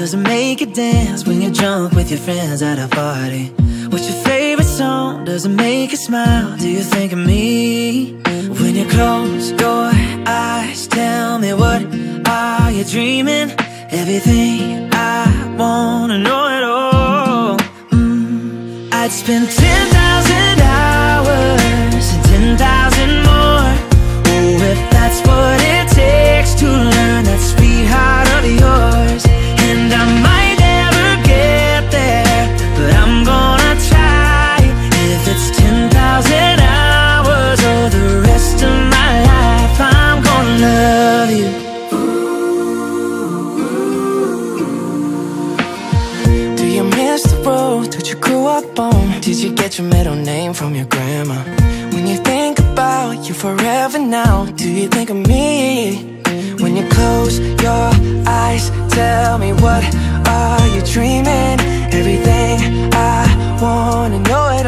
does it make you dance when you're drunk with your friends at a party? What's your favorite song? Does it make you smile? Do you think of me? When you close your eyes, tell me, what are you dreaming? Everything I wanna know it all. I'd spend 10,000 hours and 10,000 more. Oh, if that's what it takes to learn that sweetheart of yours. And I might never get there, but I'm gonna try. If it's 10,000 hours or the rest of my life, I'm gonna love you. Do you miss the road that you grew up on? Did you get your middle name from your grandma? When you think about you forever now, do you think of me? When you close your eyes, tell me, what are you dreaming? Everything I wanna know it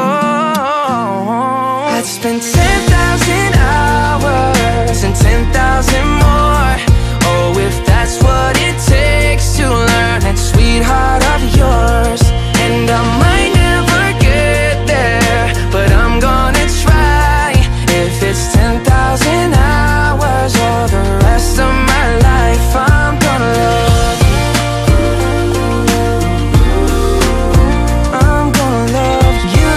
all. I'd spend 10,000 hours and 10,000 more. Oh, if that's what it takes to learn that sweetheart of yours. And I might never get there, but I'm gonna try. If it's 10,000 hours or the rest of my life, I'm gonna love you. I'm gonna love you.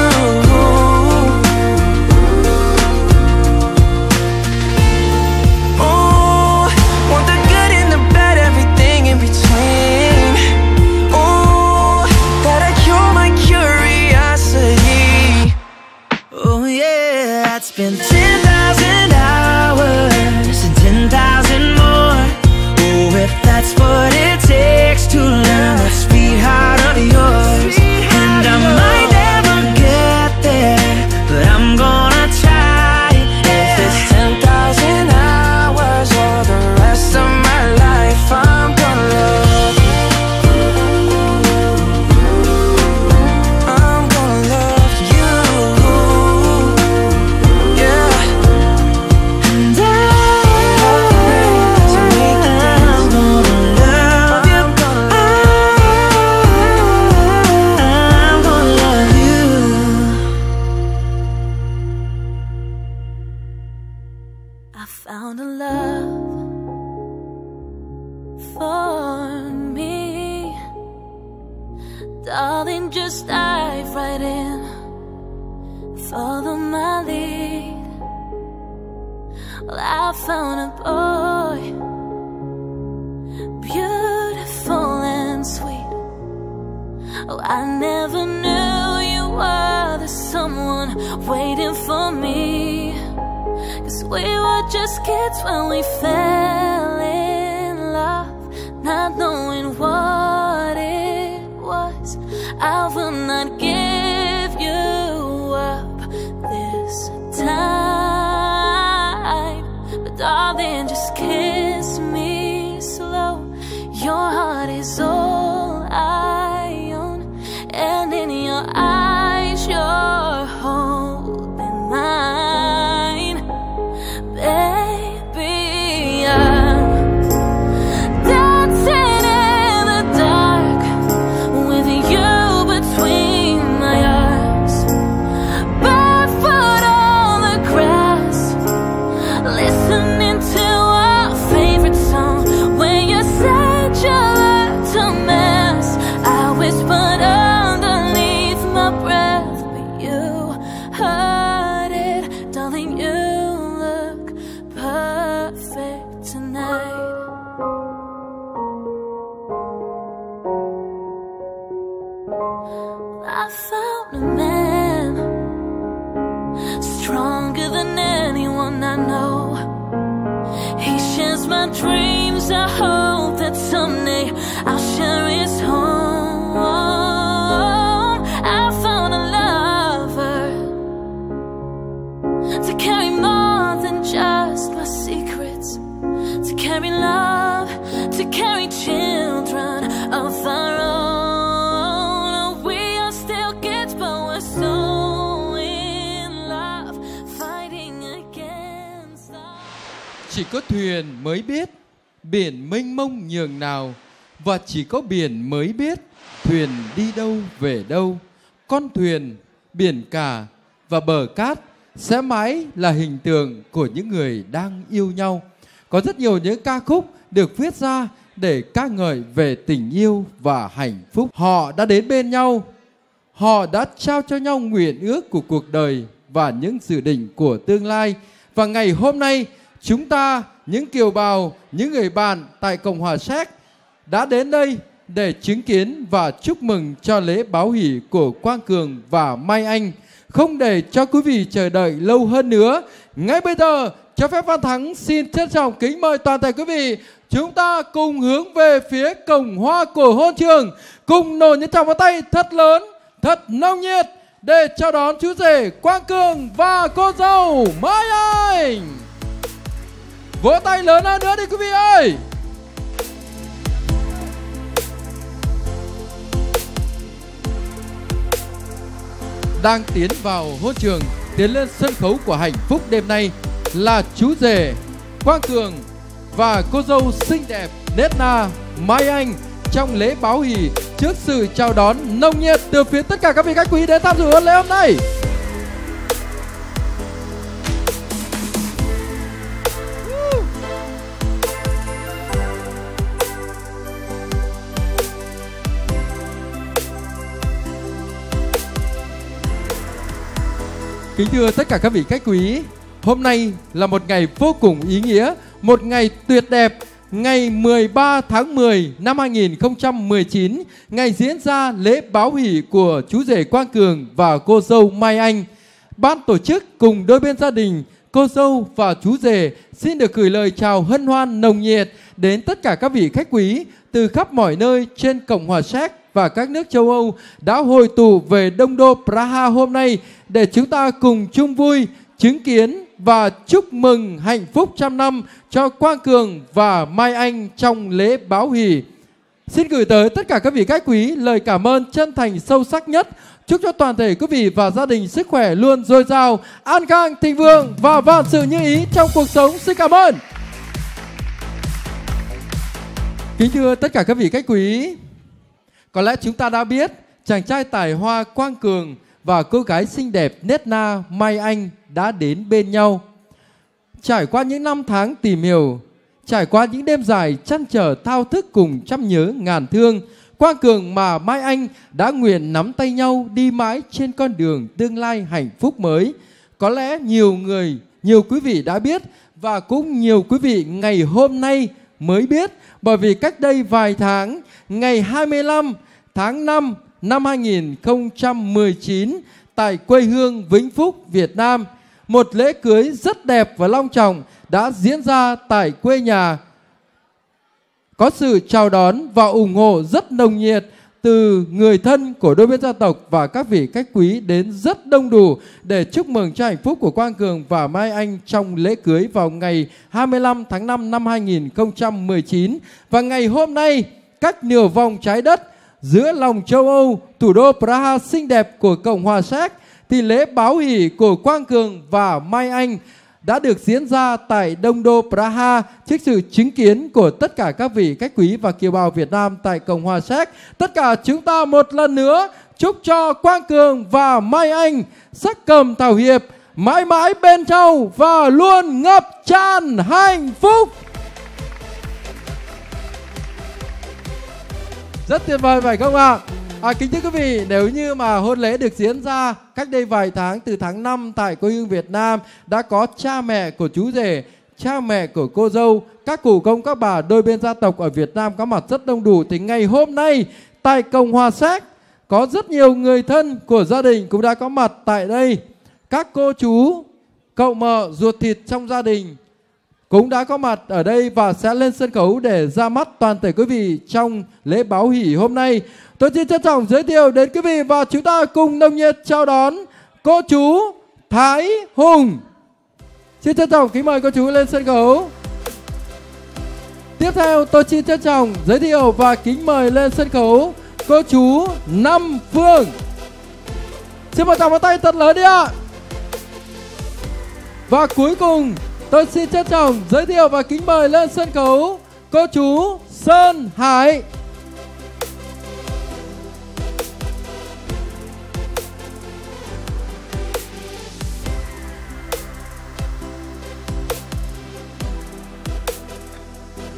Oh, want the good and the bad, everything in between. Oh, that'll cure my curiosity. Oh yeah, I'd spend 10,000 hours and 10,000 more. Oh, if that's what it takes to learn that sweetheart of yours. And I might never get there, but I'm gonna try. If it's 10,000 hours or the rest of my life, I'm gonna love you. I'm gonna love you. Yeah. And I found a love for me. Darling, just dive right in, follow my lead. Well, I found a boy, beautiful and sweet. Oh, I never knew you were the someone waiting for me. 'Cause we were just kids when we fell in love, not knowing what it was. I will not give you up this time, but darling, just kiss me slow. Your heart is all I own, and in your eyes you're holding mine. Baby, I'm dancing in the dark with you between my arms, barefoot on the grass, listening to our favorite song. When you said you looked a mess, I whispered underneath my breath, but you heard it. Darling, you look perfect tonight. I found a man stronger than anyone I know. He shares my dreams. I hope that someday I'll share his home. I found a lover to carry more than just my secrets, to carry love, to carry children of our own. We are still kids, but we're so in love, fighting against the... Chỉ có thuyền mới biết biển mênh mông nhường nào, và chỉ có biển mới biết thuyền đi đâu về đâu. Con thuyền, biển cả và bờ cát sẽ mãi là hình tượng của những người đang yêu nhau. Có rất nhiều những ca khúc được viết ra để ca ngợi về tình yêu và hạnh phúc. Họ đã đến bên nhau, họ đã trao cho nhau nguyện ước của cuộc đời và những dự định của tương lai. Và ngày hôm nay, chúng ta, những kiều bào, những người bạn tại Cộng hòa Séc đã đến đây để chứng kiến và chúc mừng cho lễ báo hỷ của Quang Cường và Mai Anh. Không để cho quý vị chờ đợi lâu hơn nữa, ngay bây giờ cho phép Văn Thắng xin trân trọng kính mời toàn thể quý vị, chúng ta cùng hướng về phía cổng hoa của hôn trường, cùng nổ những tràng pháo tay thật lớn, thật nồng nhiệt để chào đón chú rể Quang Cường và cô dâu Mai Anh. Vỗ tay lớn hơn nữa đi quý vị ơi. Đang tiến vào hôn trường, tiến lên sân khấu của hạnh phúc đêm nay là chú rể Quang Cường và cô dâu xinh đẹp nết na Mai Anh trong lễ báo hỷ trước sự chào đón nồng nhiệt từ phía tất cả các vị khách quý đến tham dự hôn lễ hôm nay. Kính thưa tất cả các vị khách quý, hôm nay là một ngày vô cùng ý nghĩa, một ngày tuyệt đẹp, ngày 13 tháng 10 năm 2019, ngày diễn ra lễ báo hỷ của chú rể Quang Cường và cô dâu Mai Anh. Ban tổ chức cùng đôi bên gia đình, cô dâu và chú rể xin được gửi lời chào hân hoan nồng nhiệt đến tất cả các vị khách quý từ khắp mọi nơi trên Cộng hòa Séc và các nước châu Âu đã hội tụ về Đông đô Praha hôm nay để chúng ta cùng chung vui, chứng kiến và chúc mừng hạnh phúc trăm năm cho Quang Cường và Mai Anh trong lễ báo hỷ. Xin gửi tới tất cả các vị khách quý lời cảm ơn chân thành sâu sắc nhất. Chúc cho toàn thể quý vị và gia đình sức khỏe luôn dồi dào, an khang, thịnh vượng và vạn sự như ý trong cuộc sống. Xin cảm ơn. Kính thưa tất cả các vị khách quý, có lẽ chúng ta đã biết chàng trai tài hoa Quang Cường và cô gái xinh đẹp nết na Mai Anh đã đến bên nhau. Trải qua những năm tháng tìm hiểu, trải qua những đêm dài chăn trở thao thức cùng trăm nhớ ngàn thương, Quang Cường và Mai Anh đã nguyện nắm tay nhau đi mãi trên con đường tương lai hạnh phúc mới. Có lẽ nhiều quý vị đã biết và cũng nhiều quý vị ngày hôm nay mới biết, bởi vì cách đây vài tháng, ngày 25 tháng 5 năm 2019 tại quê hương Vĩnh Phúc, Việt Nam, một lễ cưới rất đẹp và long trọng đã diễn ra tại quê nhà. Có sự chào đón và ủng hộ rất nồng nhiệt từ người thân của đôi bên gia tộc và các vị khách quý đến rất đông đủ để chúc mừng cho hạnh phúc của Quang Cường và Mai Anh trong lễ cưới vào ngày 25 tháng 5 năm 2019. Và ngày hôm nay, cách nửa vòng trái đất giữa lòng châu Âu, thủ đô Praha xinh đẹp của Cộng hòa Séc, thì lễ báo hỷ của Quang Cường và Mai Anh đã được diễn ra tại Đông đô Praha trước sự chứng kiến của tất cả các vị khách quý và kiều bào Việt Nam tại Cộng hòa Séc. Tất cả chúng ta một lần nữa chúc cho Quang Cường và Mai Anh sắc cầm thảo hiệp, mãi mãi bên nhau và luôn ngập tràn hạnh phúc. Rất tuyệt vời phải không ạ? Kính thưa quý vị, nếu như mà hôn lễ được diễn ra cách đây vài tháng, từ tháng 5 tại quê hương Việt Nam, đã có cha mẹ của chú rể, cha mẹ của cô dâu, các cụ công các bà đôi bên gia tộc ở Việt Nam có mặt rất đông đủ, thì ngày hôm nay tại Cộng hòa Séc có rất nhiều người thân của gia đình cũng đã có mặt tại đây. Các cô chú, cậu mợ, ruột thịt trong gia đình cũng đã có mặt ở đây và sẽ lên sân khấu để ra mắt toàn thể quý vị trong lễ báo hỷ hôm nay. Tôi xin trân trọng giới thiệu đến quý vị và chúng ta cùng nồng nhiệt chào đón cô chú Thái Hùng. Xin trân trọng kính mời cô chú lên sân khấu. Tiếp theo tôi xin trân trọng giới thiệu và kính mời lên sân khấu cô chú Năm Phương. Xin một tràng pháo tay thật lớn đi ạ. Và cuối cùng tôi xin trân trọng giới thiệu và kính mời lên sân khấu cô chú Sơn Hải.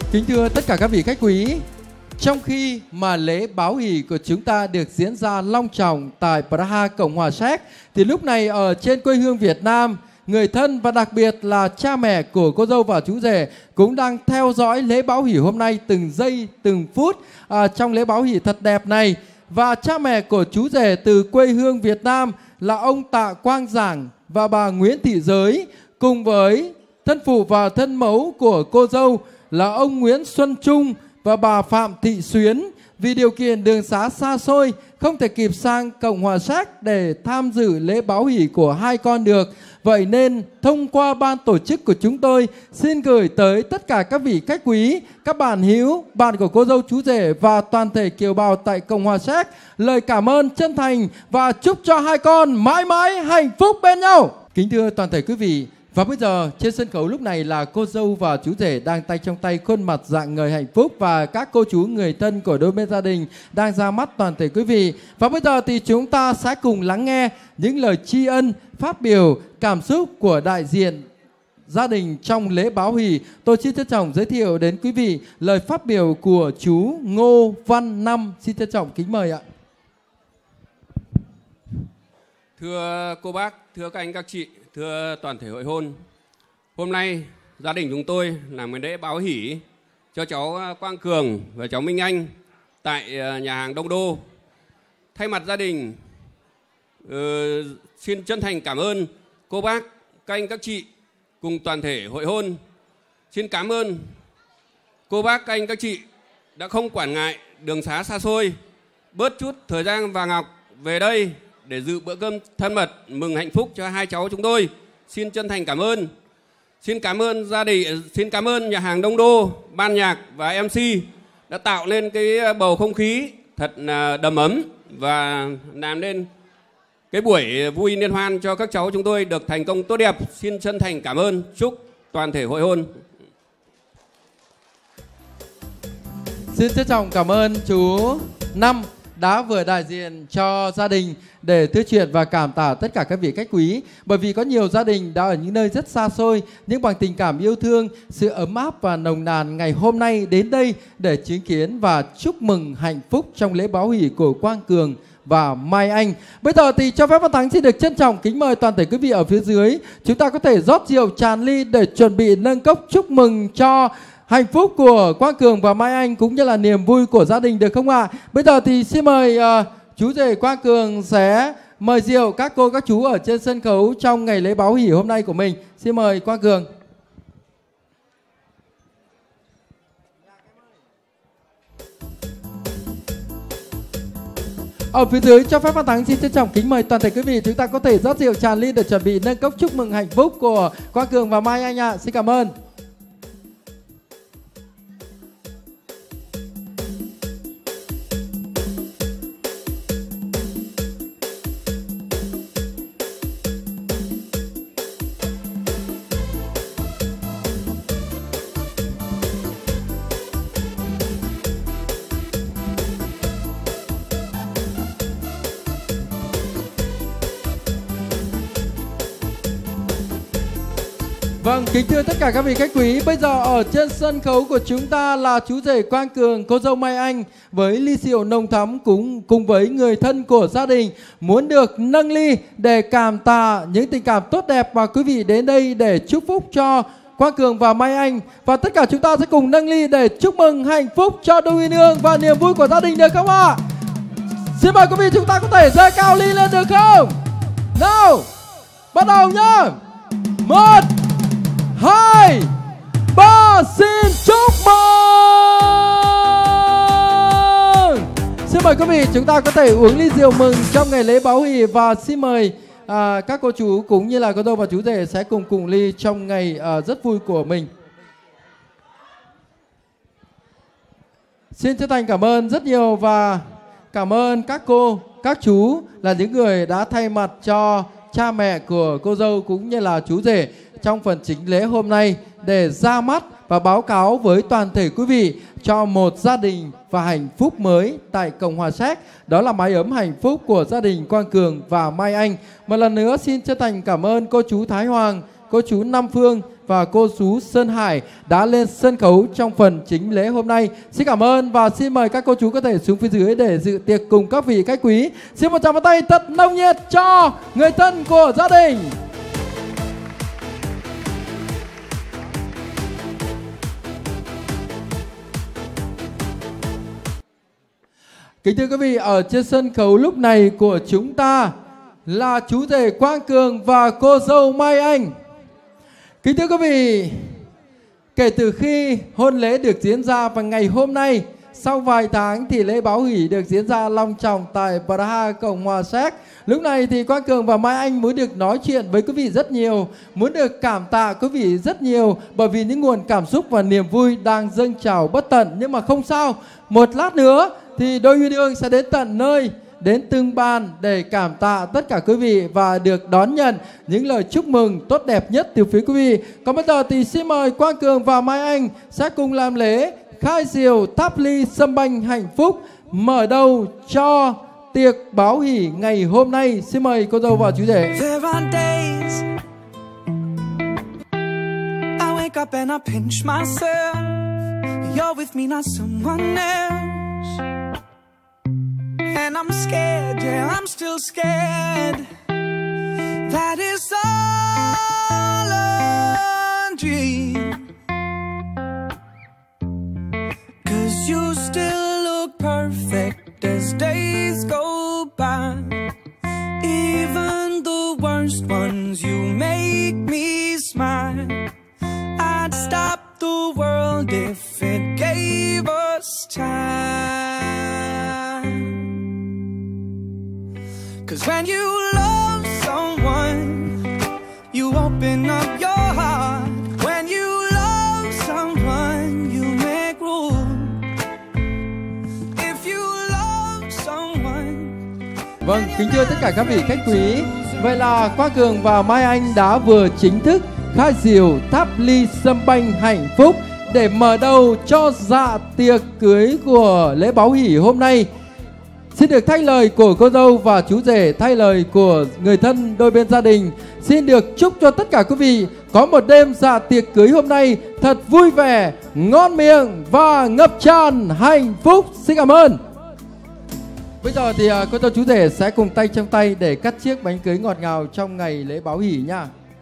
Kính thưa tất cả các vị khách quý, trong khi mà lễ báo hỷ của chúng ta được diễn ra long trọng tại Praha, Cộng hòa Séc, thì lúc này ở trên quê hương Việt Nam, người thân và đặc biệt là cha mẹ của cô dâu và chú rể cũng đang theo dõi lễ báo hỷ hôm nay từng giây từng phút trong lễ báo hỷ thật đẹp này. Và cha mẹ của chú rể từ quê hương Việt Nam là ông Tạ Quang Giảng và bà Nguyễn Thị Giới, cùng với thân phụ và thân mẫu của cô dâu là ông Nguyễn Xuân Trung và bà Phạm Thị Xuyến, vì điều kiện đường xá xa xôi không thể kịp sang Cộng hòa Séc để tham dự lễ báo hỷ của hai con được. Vậy nên thông qua ban tổ chức của chúng tôi xin gửi tới tất cả các vị khách quý, các bạn hữu, bạn của cô dâu chú rể và toàn thể kiều bào tại Cộng hòa Séc lời cảm ơn chân thành và chúc cho hai con mãi mãi hạnh phúc bên nhau. Kính thưa toàn thể quý vị, và bây giờ trên sân khấu lúc này là cô dâu và chú rể đang tay trong tay khuôn mặt rạng ngời hạnh phúc, và các cô chú người thân của đôi bên gia đình đang ra mắt toàn thể quý vị. Và bây giờ thì chúng ta sẽ cùng lắng nghe những lời tri ân, phát biểu, cảm xúc của đại diện gia đình trong lễ báo hỷ. Tôi xin trân trọng giới thiệu đến quý vị lời phát biểu của chú Ngô Văn Năm. Xin trân trọng kính mời ạ. Thưa cô bác, thưa các anh các chị, thưa toàn thể hội hôn, hôm nay gia đình chúng tôi làm cái lễ báo hỷ cho cháu Quang Cường và cháu Minh Anh tại nhà hàng Đông Đô. Thay mặt gia đình xin chân thành cảm ơn cô bác, các anh các chị cùng toàn thể hội hôn. Xin cảm ơn cô bác, các anh các chị đã không quản ngại đường xá xa xôi, bớt chút thời gian vàng ngọc về đây để dự bữa cơm thân mật mừng hạnh phúc cho hai cháu chúng tôi. Xin chân thành cảm ơn. Xin cảm ơn gia đình, xin cảm ơn nhà hàng Đông Đô, ban nhạc và MC đã tạo nên cái bầu không khí thật đầm ấm và làm nên cái buổi vui liên hoan cho các cháu chúng tôi được thành công tốt đẹp. Xin chân thành cảm ơn, chúc toàn thể hội hôn. Xin trân trọng cảm ơn chú Năm đã vừa đại diện cho gia đình để thưa chuyện và cảm tạ tất cả các vị khách quý. Bởi vì có nhiều gia đình đã ở những nơi rất xa xôi, nhưng bằng tình cảm yêu thương, sự ấm áp và nồng nàn ngày hôm nay đến đây để chứng kiến và chúc mừng hạnh phúc trong lễ báo hỷ của Quang Cường và Mai Anh. Bây giờ thì cho phép Văn Thắng xin được trân trọng kính mời toàn thể quý vị ở phía dưới, chúng ta có thể rót rượu tràn ly để chuẩn bị nâng cốc chúc mừng cho hạnh phúc của Quang Cường và Mai Anh cũng như là niềm vui của gia đình, được không ạ? Bây giờ thì xin mời chú rể Quang Cường sẽ mời rượu các cô các chú ở trên sân khấu trong ngày lễ báo hỷ hôm nay của mình. Xin mời Quang Cường. Ở phía dưới cho phép Văn Thắng xin trân trọng kính mời toàn thể quý vị, chúng ta có thể rót rượu tràn ly để chuẩn bị nâng cốc chúc mừng hạnh phúc của Quang Cường và Mai Anh ạ. Xin cảm ơn. Vâng, kính thưa tất cả các vị khách quý, bây giờ ở trên sân khấu của chúng ta là chú rể Quang Cường, cô dâu Mai Anh với ly rượu nồng thắm cùng với người thân của gia đình muốn được nâng ly để cảm tạ những tình cảm tốt đẹp mà quý vị đến đây để chúc phúc cho Quang Cường và Mai Anh. Và tất cả chúng ta sẽ cùng nâng ly để chúc mừng hạnh phúc cho đôi uyên ương và niềm vui của gia đình, được không ạ? Xin mời quý vị chúng ta có thể giơ cao ly lên được không? Nào, bắt đầu nhá. 1, 2, 3, xin chúc mừng. Xin mời quý vị chúng ta có thể uống ly rượu mừng trong ngày lễ báo hỷ, và xin mời các cô chú cũng như là cô dâu và chú rể sẽ cùng ly trong ngày rất vui của mình. Xin chân thành cảm ơn rất nhiều và cảm ơn các cô, các chú là những người đã thay mặt cho cha mẹ của cô dâu cũng như là chú rể trong phần chính lễ hôm nay để ra mắt và báo cáo với toàn thể quý vị cho một gia đình và hạnh phúc mới tại Cộng hòa Séc. Đó là mái ấm hạnh phúc của gia đình Quang Cường và Mai Anh. Một lần nữa xin chân thành cảm ơn cô chú Thái Hoàng, cô chú Nam Phương và cô chú Sơn Hải đã lên sân khấu trong phần chính lễ hôm nay. Xin cảm ơn và xin mời các cô chú có thể xuống phía dưới để dự tiệc cùng các vị khách quý. Xin một tràng pháo tay thật nồng nhiệt cho người thân của gia đình. Kính thưa quý vị, ở trên sân khấu lúc này của chúng ta là chú rể Quang Cường và cô dâu Mai Anh. Kính thưa quý vị, kể từ khi hôn lễ được diễn ra vào ngày hôm nay, sau vài tháng thì lễ báo hỷ được diễn ra long trọng tại Praha, Cộng hòa Séc. Lúc này thì Quang Cường và Mai Anh muốn được nói chuyện với quý vị rất nhiều, muốn được cảm tạ quý vị rất nhiều bởi vì những nguồn cảm xúc và niềm vui đang dâng trào bất tận. Nhưng mà không sao, một lát nữa thì đôi uyên ương sẽ đến tận nơi, đến từng bàn để cảm tạ tất cả quý vị và được đón nhận những lời chúc mừng tốt đẹp nhất từ phía quý vị. Còn bây giờ thì xin mời Quang Cường và Mai Anh sẽ cùng làm lễ khai diều tháp ly sâm banh hạnh phúc, mở đầu cho tiệc báo hỷ ngày hôm nay. Xin mời cô dâu và chú rể. And I'm scared, yeah, I'm still scared. That is all a dream. 'Cause you still look perfect as days go by. Even the worst ones, you make me smile. I'd stop the world if it gave us time. 'Cause when you love someone, you open up your heart. When you love someone, you make room. If you love someone. Vâng, kính thưa tất cả các vị khách quý, vậy là Quang Cường và Mai Anh đã vừa chính thức khai diều tháp ly sâm banh hạnh phúc để mở đầu cho dạ tiệc cưới của lễ báo hỷ hôm nay. Xin được thay lời của cô dâu và chú rể, thay lời của người thân đôi bên gia đình, xin được chúc cho tất cả quý vị có một đêm dạ tiệc cưới hôm nay thật vui vẻ, ngon miệng và ngập tràn hạnh phúc. Xin cảm ơn. Bây giờ thì cô dâu chú rể sẽ cùng tay trong tay để cắt chiếc bánh cưới ngọt ngào trong ngày lễ báo hỷ nha.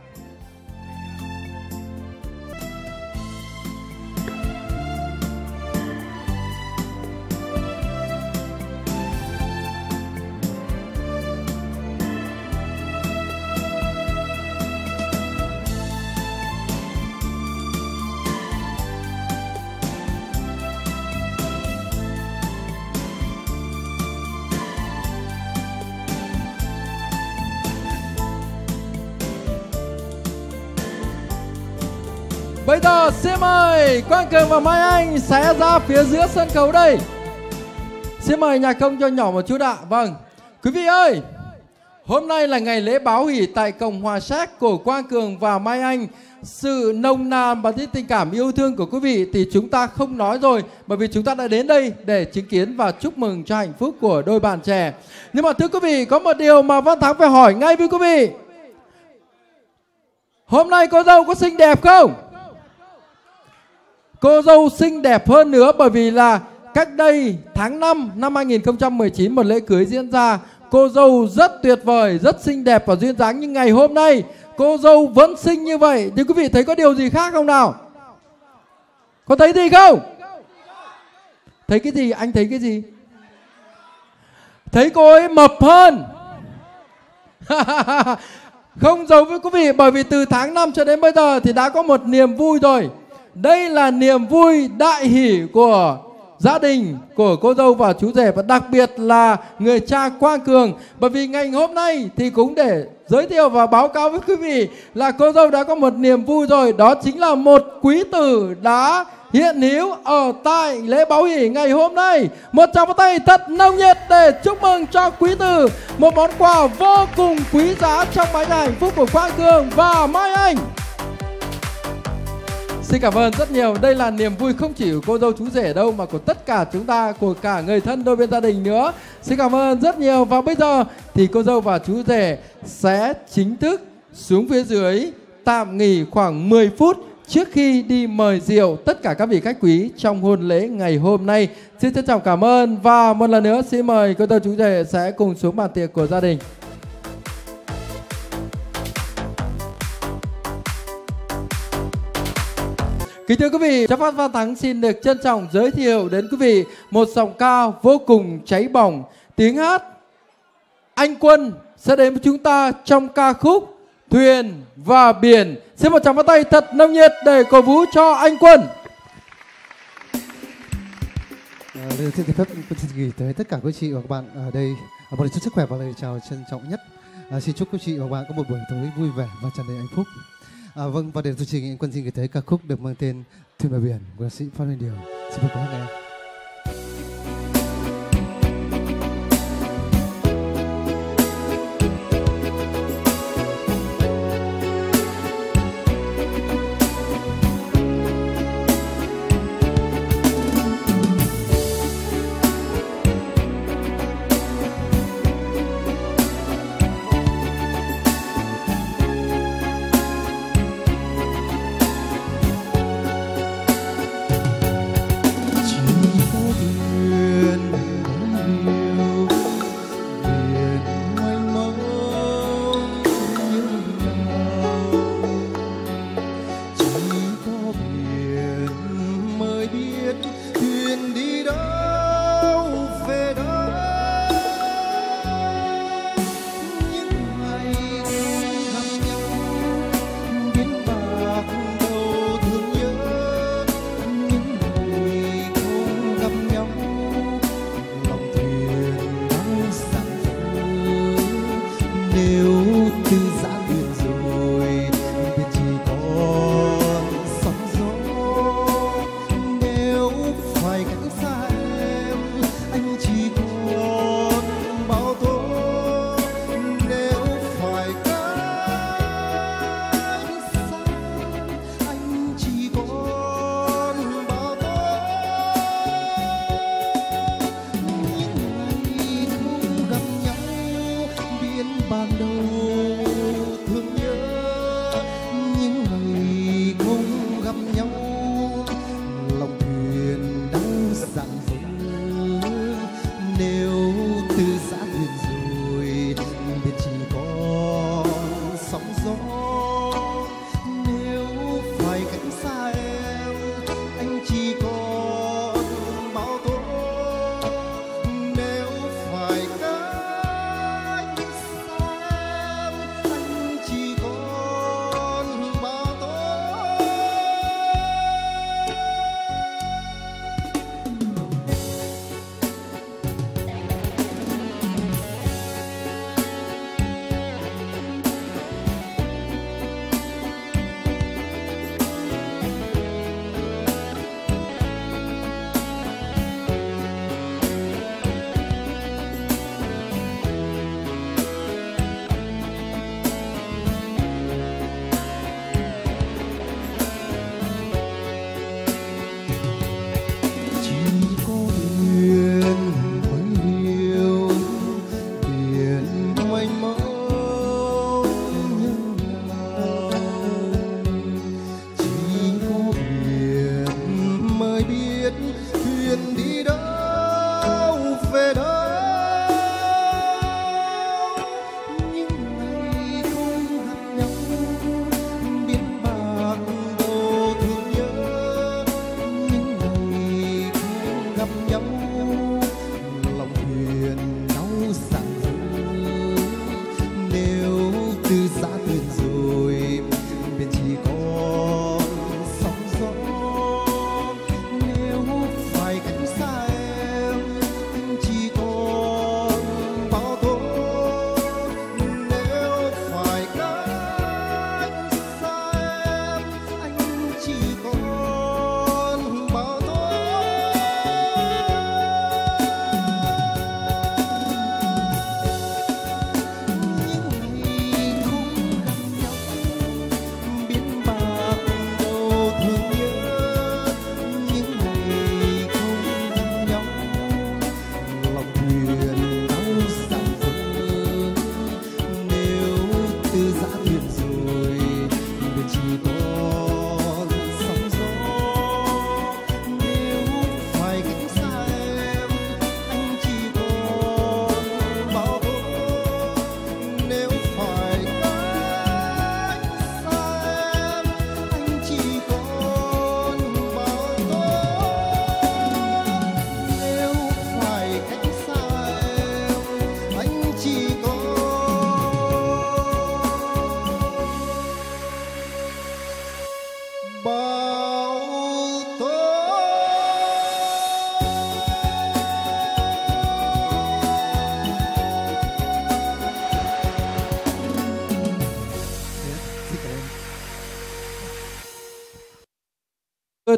Bây giờ xin mời Quang Cường và Mai Anh sẽ ra phía giữa sân khấu đây. Xin mời nhạc công cho nhỏ một chút ạ. Vâng, quý vị ơi, hôm nay là ngày lễ báo hỷ tại Cộng hòa Séc của Quang Cường và Mai Anh. Sự nồng nàn và tình cảm yêu thương của quý vị thì chúng ta không nói rồi, bởi vì chúng ta đã đến đây để chứng kiến và chúc mừng cho hạnh phúc của đôi bạn trẻ. Nhưng mà thưa quý vị, có một điều mà Văn Thắng phải hỏi ngay với quý vị. Hôm nay cô dâu có xinh đẹp không? Cô dâu xinh đẹp hơn nữa bởi vì là cách đây tháng 5 năm 2019 một lễ cưới diễn ra. Cô dâu rất tuyệt vời, rất xinh đẹp và duyên dáng, nhưng ngày hôm nay cô dâu vẫn xinh như vậy. Thì quý vị thấy có điều gì khác không nào? Có thấy gì không? Thấy cái gì? Anh thấy cái gì? Thấy cô ấy mập hơn. Không giấu với quý vị, bởi vì từ tháng 5 cho đến bây giờ thì đã có một niềm vui rồi. Đây là niềm vui đại hỷ của gia đình, của cô dâu và chú rể, và đặc biệt là người cha Quang Cường. Bởi vì ngày hôm nay thì cũng để giới thiệu và báo cáo với quý vị là cô dâu đã có một niềm vui rồi. Đó chính là một quý tử đã hiện hữu ở tại lễ báo hỷ ngày hôm nay. Một tràng pháo tay thật nồng nhiệt để chúc mừng cho quý tử một món quà vô cùng quý giá trong bánh hạnh phúc của Quang Cường và Mai Anh. Xin cảm ơn rất nhiều. Đây là niềm vui không chỉ của cô dâu chú rể đâu, mà của tất cả chúng ta, của cả người thân đôi bên gia đình nữa. Xin cảm ơn rất nhiều. Và bây giờ thì cô dâu và chú rể sẽ chính thức xuống phía dưới tạm nghỉ khoảng 10 phút trước khi đi mời rượu tất cả các vị khách quý trong hôn lễ ngày hôm nay. Xin trân trọng cảm ơn và một lần nữa xin mời cô dâu chú rể sẽ cùng xuống bàn tiệc của gia đình. Kính thưa quý vị, Chấp Phát Văn Thắng xin được trân trọng giới thiệu đến quý vị một giọng ca vô cùng cháy bỏng. Tiếng hát Anh Quân sẽ đến với chúng ta trong ca khúc Thuyền và Biển. Xin một tràng pháo tay thật nồng nhiệt để cổ vũ cho Anh Quân. Xin phép xin gửi tới tất cả quý chị và các bạn ở đây một lời chúc sức khỏe và lời chào trân trọng nhất. Xin chúc quý chị và các bạn có một buổi tối vui vẻ và tràn đầy hạnh phúc. Vâng, và để chương trình Anh Quân xin gửi tới ca khúc được mang tên Thuyền và Biển của ca sĩ Phan Huỳnh Điều. Xin mời các bạn nghe.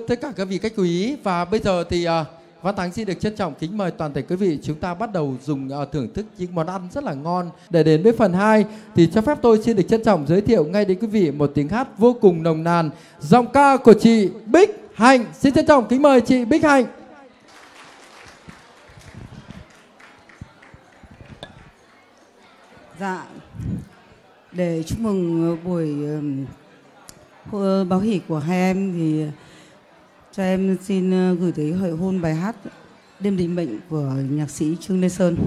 tất cả các vị khách quý. Và bây giờ thì Văn Thắng xin được trân trọng kính mời toàn thể quý vị chúng ta bắt đầu dùng thưởng thức những món ăn rất là ngon. Để đến với phần 2 thì cho phép tôi xin được trân trọng giới thiệu ngay đến quý vị một tiếng hát vô cùng nồng nàn, giọng ca của chị Bích Hạnh. Xin trân trọng kính mời chị Bích Hạnh. Dạ, để chúc mừng buổi báo hỷ của hai em thì cho em xin gửi tới hội hôn bài hát Đêm Định Mệnh của nhạc sĩ Trương Lê Sơn.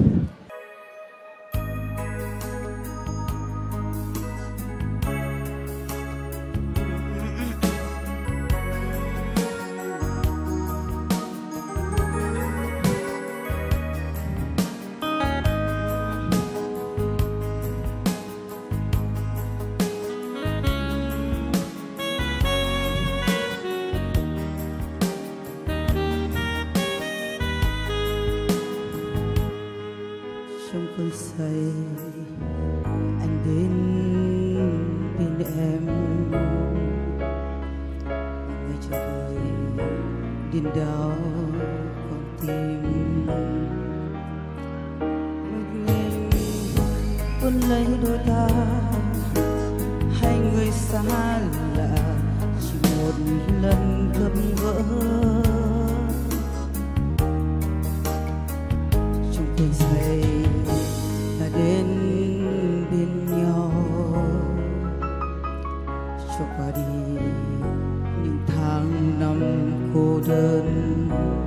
Trong cơn say anh đến bên em, ngày chờ đợi điên đảo con tim mình quân lấy đôi ta, hai người xa lạ chỉ một lần gặp gỡ. Trong cơn say đến bên nhau cho qua đi những tháng năm cô đơn.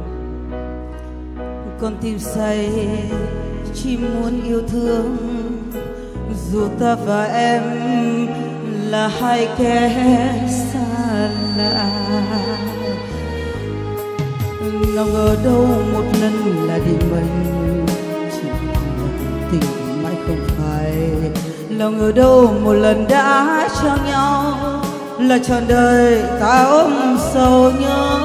Con tim say chỉ muốn yêu thương, dù ta và em là hai kẻ xa lạ. Nào ngờ đâu một lần là định mệnh, chỉ là tình mãi không phải. Nào ngờ đâu một lần đã trao nhau, là trọn đời ta ôm sầu nhớ.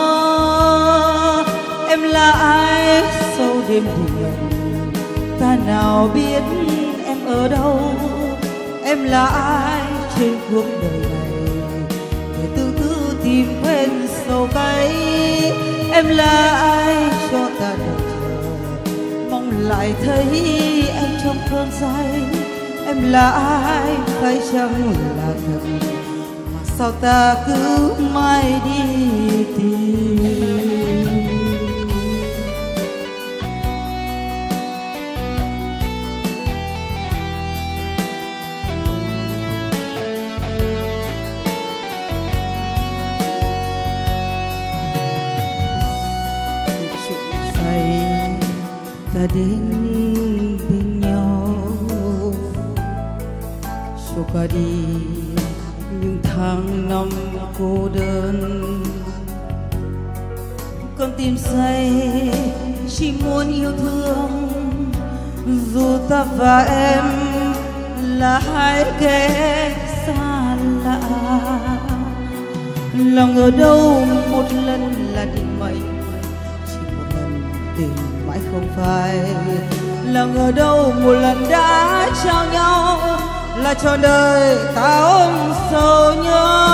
Em là ai sau đêm định mệnh, ta nào biết em ở đâu. Em là ai trên cuộc đời này, để từ từ tìm quên sầu cay. Em là ai cho ta đợi chờ, mong lại thấy em trong cơn say. Em là ai phải chăng là thật, mà sao ta cứ mãi đi tìm. Ta đến bên nhau cho qua đi những tháng năm cô đơn. Con tim say chỉ muốn yêu thương, dù ta và em là hai kẻ xa lạ. Lòng ở đâu một lần là định mệnh, chỉ một lần tình mãi không phải. Lòng ở đâu một lần đã trao nhau, là trọn đời ta ôm sầu nhớ.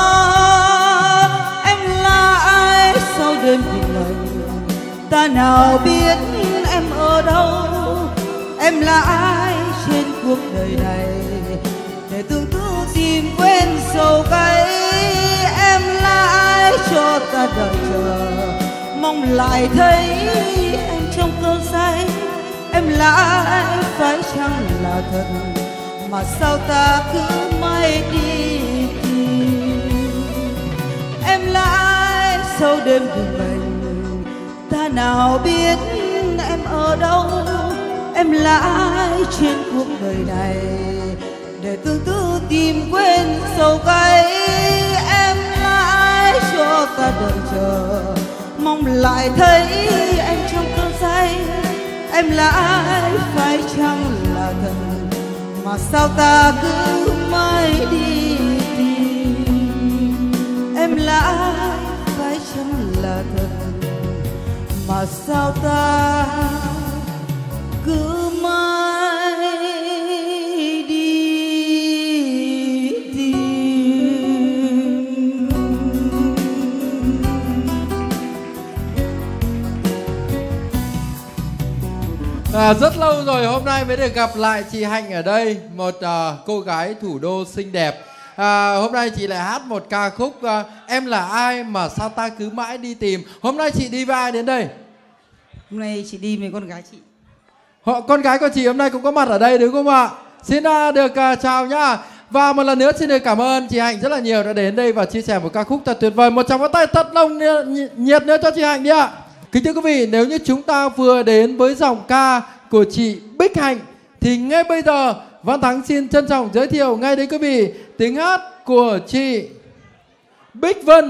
Em là ai sau đêm định mệnh, ta nào biết em ở đâu. Em là ai trên cuộc đời này, để tương tư tìm quên sầu cay. Em là ai cho ta đợi chờ, mong lại thấy em trong cơn say. Em là ai phải chăng là thật, mà sao ta cứ mãi đi tìm. Em là ai sau đêm định mệnh, ta nào biết em ở đâu. Em là ai trên cuộc đời này, để tương tư tìm quên sầu cay. Em là ai cho ta đợi chờ, mong lại thấy em trong cơn say. Em là ai phải chăng là thật, mà sao ta cứ mãi đi tìm. Em là ai phải chăng là thật, mà sao ta cứ mãi đi tìm. Rất lâu rồi hôm nay mới được gặp lại chị Hạnh ở đây, một cô gái thủ đô xinh đẹp. Hôm nay chị lại hát một ca khúc Em là ai mà sao ta cứ mãi đi tìm. Hôm nay chị đi với ai đến đây? Hôm nay chị đi với con gái chị. Con gái của chị hôm nay cũng có mặt ở đây đúng không ạ? Xin được chào nhá. Và một lần nữa xin được cảm ơn chị Hạnh rất là nhiều đã đến đây và chia sẻ một ca khúc thật tuyệt vời. Một tràng pháo tay thật nồng nhiệt nữa cho chị Hạnh đi ạ. Kính thưa quý vị, nếu như chúng ta vừa đến với giọng ca của chị Bích Hạnh thì ngay bây giờ Văn Thắng xin trân trọng giới thiệu ngay đến quý vị tiếng hát của chị Bích Vân.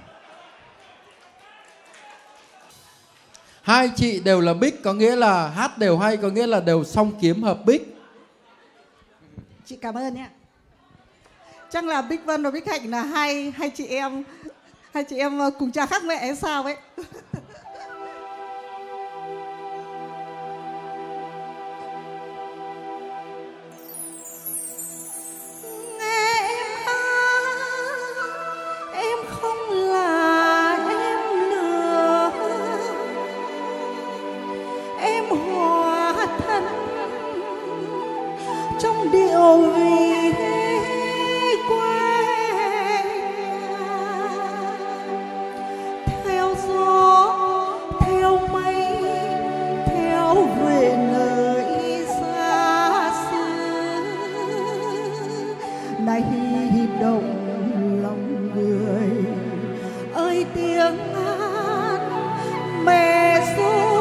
Hai chị đều là Bích, có nghĩa là hát đều hay, có nghĩa là đều song kiếm hợp Bích. Chị cảm ơn nhé. Chắc là Bích Vân và Bích Hạnh là hai chị em cùng cha khác mẹ hay sao ấy. Em không là em nữa, em hóa thân trong điệu vì quê, theo gió theo mây theo về nơi xa xứ này động lòng người ơi tiếng hát mẹ ru.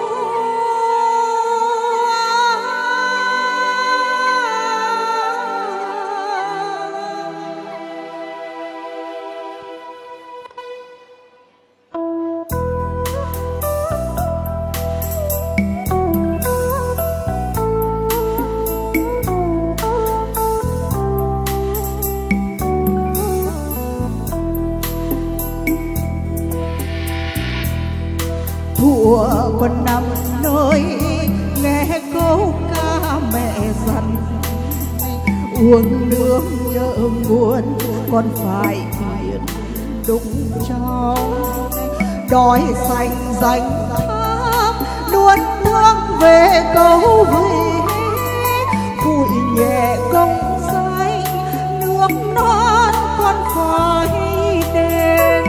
Thuở còn nằm nơi nghe câu ca mẹ dặn, uống nước nhớ nguồn còn phải biển đúng trong, đói xanh danh thơm luôn thương về câu về, vui nhẹ công danh nước non còn phải đền,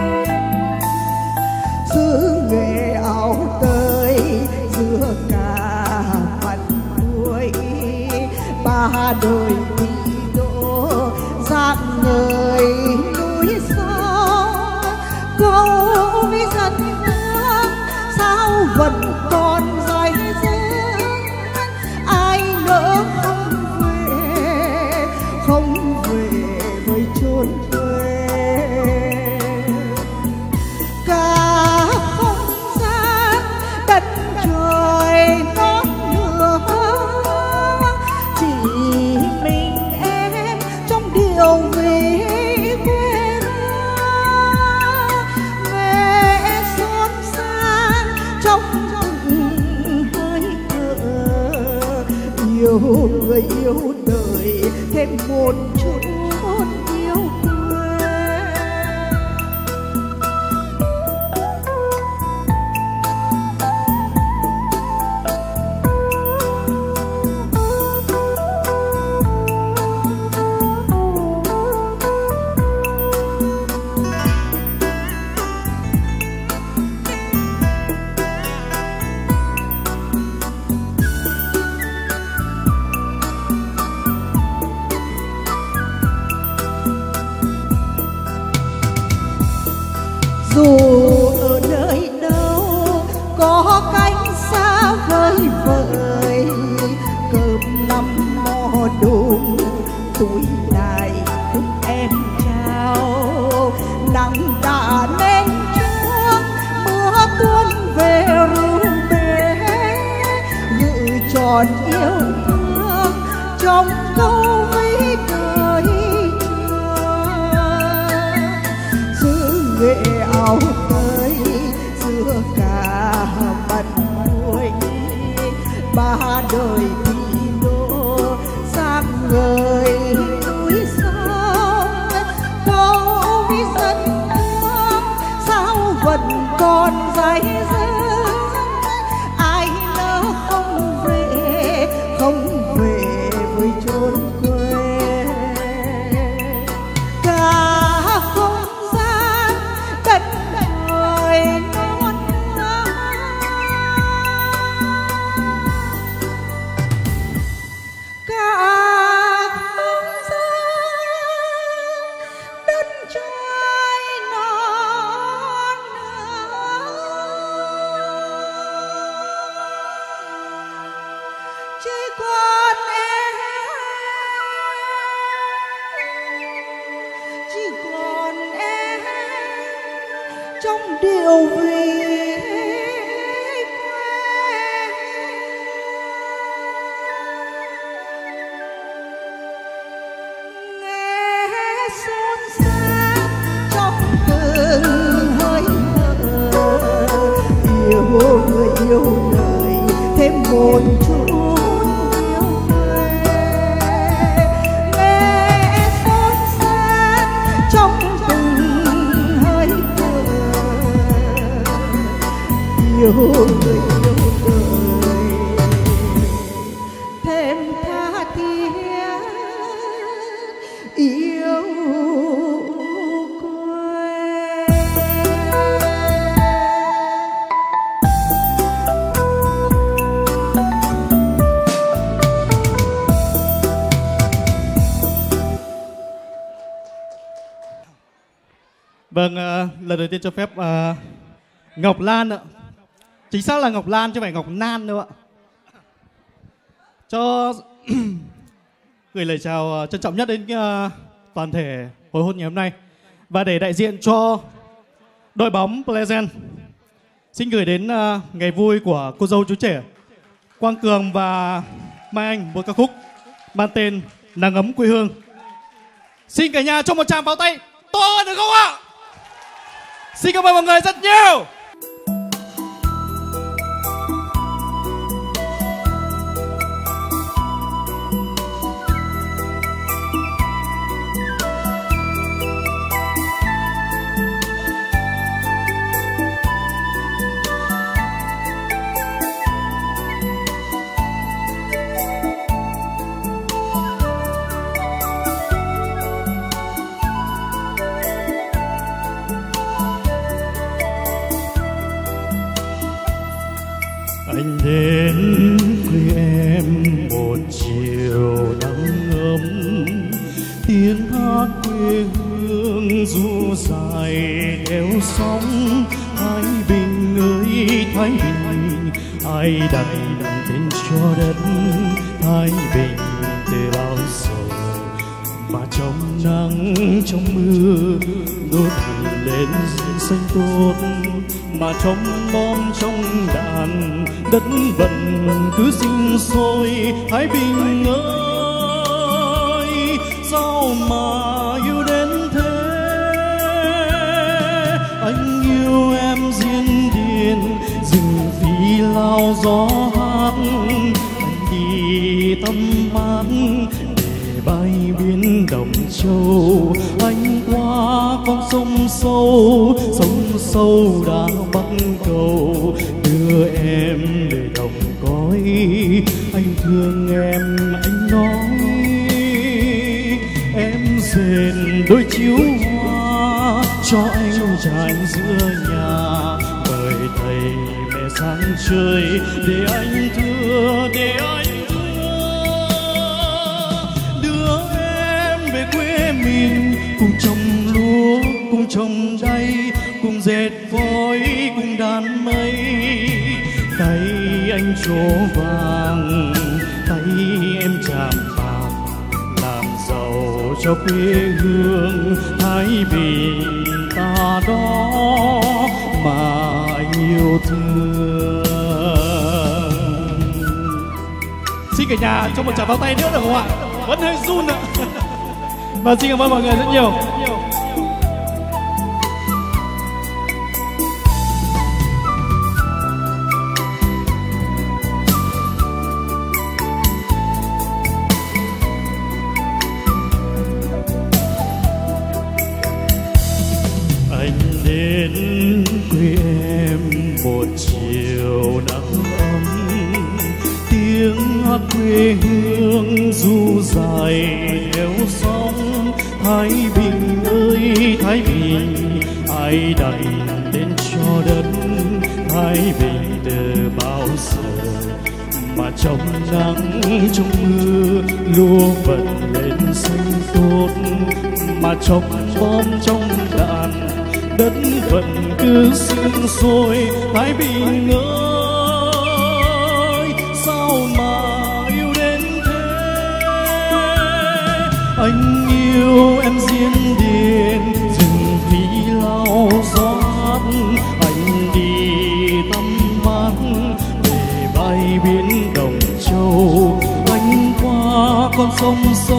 giữ nghề áo tơi giữa cả mặt cuối, ba đời đi đỗ dạng người núi sông, câu với dân nước sao vẫn còn dây dứt, ai nỡ không về với chốn quê. Cả không gian đất trời non nữa, chỉ mình em trong điều vì quê hương, mẹ xót xa trong từng hơi thở, yêu người yêu đời thêm một chút yêu quê. Dù ở nơi đâu có cánh xa vời vợi, cơm năm mò đùm tuổi này thức em trao, nắng đã nên trước mưa tuôn về ru bể, gửi tròn yêu thương trong câu với đời giữ nghệ áo tới giữa cả mặt mũi, ba đời đi đỗ sang người núi sông, câu với dân thương sao vẫn còn dây dứt, ai nỡ không về yêu vì người yêu đời thêm một chút yêu quê, nghe xót xa trong từng hơi thở, yêu người yêu đời thêm tha thiết yêu. Vâng, lần đầu tiên cho phép Ngọc Lan ạ. Chính xác là Ngọc Lan chứ không phải Ngọc Nan đâu ạ. Cho gửi lời chào trân trọng nhất đến toàn thể hồi hôn ngày hôm nay. Và để đại diện cho đội bóng Pleasant, xin gửi đến ngày vui của cô dâu chú trẻ Quang Cường và Mai Anh một ca khúc mang tên Nắng ấm quê hương. Xin cả nhà cho một tràng pháo tay to hơn được không ạ? Xin cảm ơn mọi người rất nhiều. Anh đến quê em một chiều nắng ấm, tiếng hát quê hương ru dài theo sóng. Thái Bình ơi Thái Bình, ai đặt tên cho đất Thái Bình từ bao giờ, mà trong nắng trong mưa đốt lên xanh tốt, mà trong bom trong đàn đất vận cứ sinh sôi. Thái Bình ơi sao mà yêu đến thế, anh yêu em diên điền rừng phi lao gió hát, anh đi tâm mát để bay biến đồng châu. Anh qua con sông sâu đã bắt cầu đưa em về đồng cõi. Anh thương em anh nói, em dệt đôi chiếu hoa cho anh trải giữa nhà. Mời thầy mẹ sáng chơi để anh thưa, để anh đưa em về quê mình, cùng trồng lúa cùng trồng đay, cùng dệt phối cùng đàn mây. Tay anh trổ vàng, tay em chạm bạc, làm giàu cho quê hương Thái Bình ta đó mà anh yêu thương. Xin cả nhà cho một tràng pháo tay nữa được không ạ? Vẫn hơi run ạ. Và xin cảm ơn mọi người rất nhiều. Đến quê em một chiều nắng ấm, tiếng hát quê hương ru dài theo sóng. Thái Bình ơi Thái Bình, ai đặt tên cho đất Thái Bình từ bao giờ, mà trong nắng trong mưa lúa vận lên xanh tốt, mà trong bom trong đàn đất vẫn cứ sinh sôi. Thái Bình ơi sao mà yêu đến thế, anh yêu em diên điền rừng phi lao gió hát, anh biển Đồng Châu, anh qua con sông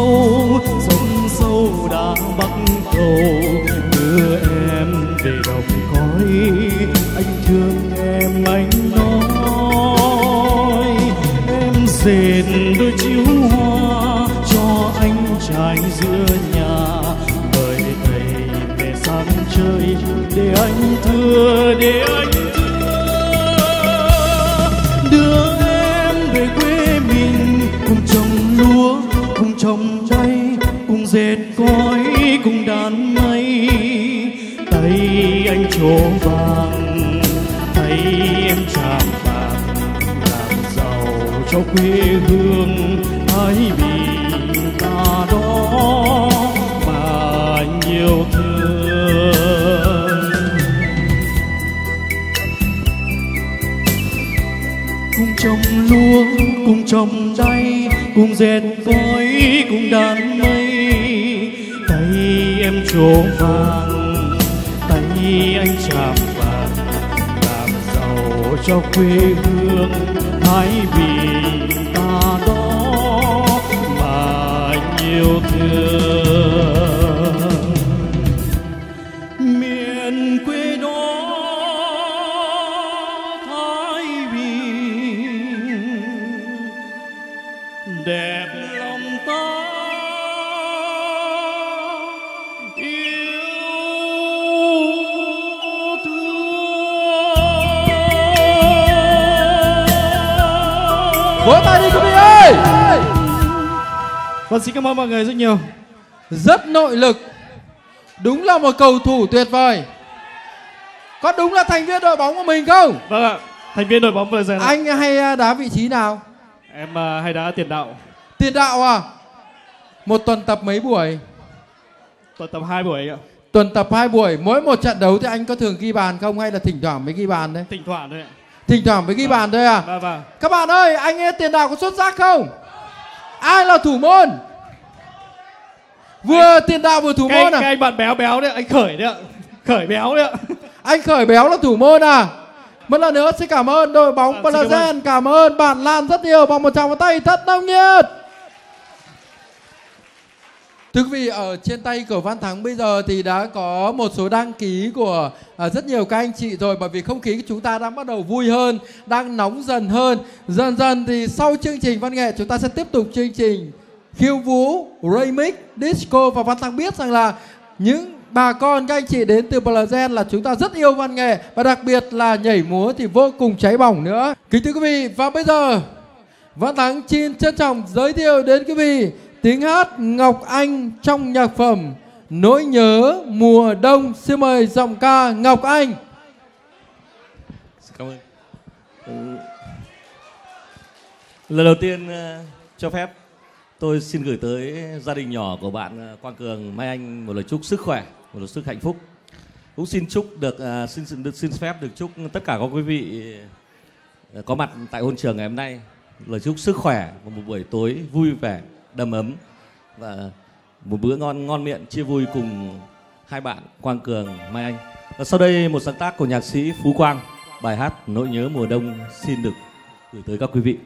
sâu đã bắc cầu, đưa em về đồng cõi. Anh thương em anh nói, em dệt đôi chiếu hoa cho anh trải giữa nhà. Mời thầy về sang chơi để anh thưa, để anh đưa em về quê mình, cùng trồng lúa, cùng trồng cây, cùng dệt gói, cùng đan mây. Tay anh trổ vàng, tay em chạm vàng, làm giàu cho quê hương Thái Bình ta đó mà anh yêu thương. Cùng trồng lúa, cùng trồng đay, cùng dệt gói, cùng đan mây. Tay em trổ vàng, tay anh chạm vàng, làm giàu cho quê hương Thái Bình ta đó mà anh yêu thương. Miền quê đó Thái Bình đẹp lòng ta yêu thương. Vỗ tay đi quý vị ơi. Vâng, xin cảm ơn mọi người rất nhiều. Rất nội lực. Đúng là một cầu thủ tuyệt vời. Có đúng là thành viên đội bóng của mình không? Vâng ạ, thành viên đội bóng Pleasant. Anh hay đá vị trí nào? Em hay đá tiền đạo. Tiền đạo à? Một tuần tập mấy buổi? Tuần tập 2 buổi ạ. Tuần tập 2 buổi. Mỗi một trận đấu thì anh có thường ghi bàn không, hay là thỉnh thoảng mới ghi bàn đấy? Thỉnh thoảng thôi ạ. Thỉnh thoảng mới ghi bàn thôi à? Vâng, vâng. Các bạn ơi, anh ấy tiền đạo có xuất sắc không? Ai là thủ môn? Vừa tiền đạo vừa thủ môn à? Cái anh bạn béo béo đấy, anh Khởi đấy ạ. Khởi béo đấy ạ. Anh Khởi béo là thủ môn à? Một lần nữa xin cảm ơn đội bóng Pleasant, cảm ơn bạn Lan rất nhiều bằng một tràng pháo tay thật nồng nhiệt. Thưa quý vị, ở trên tay của Văn Thắng bây giờ thì đã có một số đăng ký của rất nhiều các anh chị rồi, bởi vì không khí của chúng ta đang bắt đầu vui hơn, đang nóng dần hơn. Dần dần thì sau chương trình văn nghệ chúng ta sẽ tiếp tục chương trình khiêu vũ, remix, disco, và Văn Thắng biết rằng là những bà con các anh chị đến từ Pleasant là chúng ta rất yêu văn nghệ, và đặc biệt là nhảy múa thì vô cùng cháy bỏng nữa. Kính thưa quý vị, và bây giờ Văn Thắng xin trân trọng giới thiệu đến quý vị tiếng hát Ngọc Anh trong nhạc phẩm Nỗi Nhớ Mùa Đông. Xin mời giọng ca Ngọc Anh. Cảm ơn. Lần đầu tiên cho phép tôi xin gửi tới gia đình nhỏ của bạn Quang Cường, Mai Anh một lời chúc sức khỏe, một lời chúc hạnh phúc. Cũng xin chúc được xin phép được chúc tất cả các quý vị có mặt tại hôn trường ngày hôm nay lời chúc sức khỏe và một buổi tối vui vẻ, đầm ấm và một bữa ngon miệng chia vui cùng hai bạn Quang Cường, Mai Anh. Và sau đây một sáng tác của nhạc sĩ Phú Quang, bài hát Nỗi Nhớ Mùa Đông xin được gửi tới các quý vị.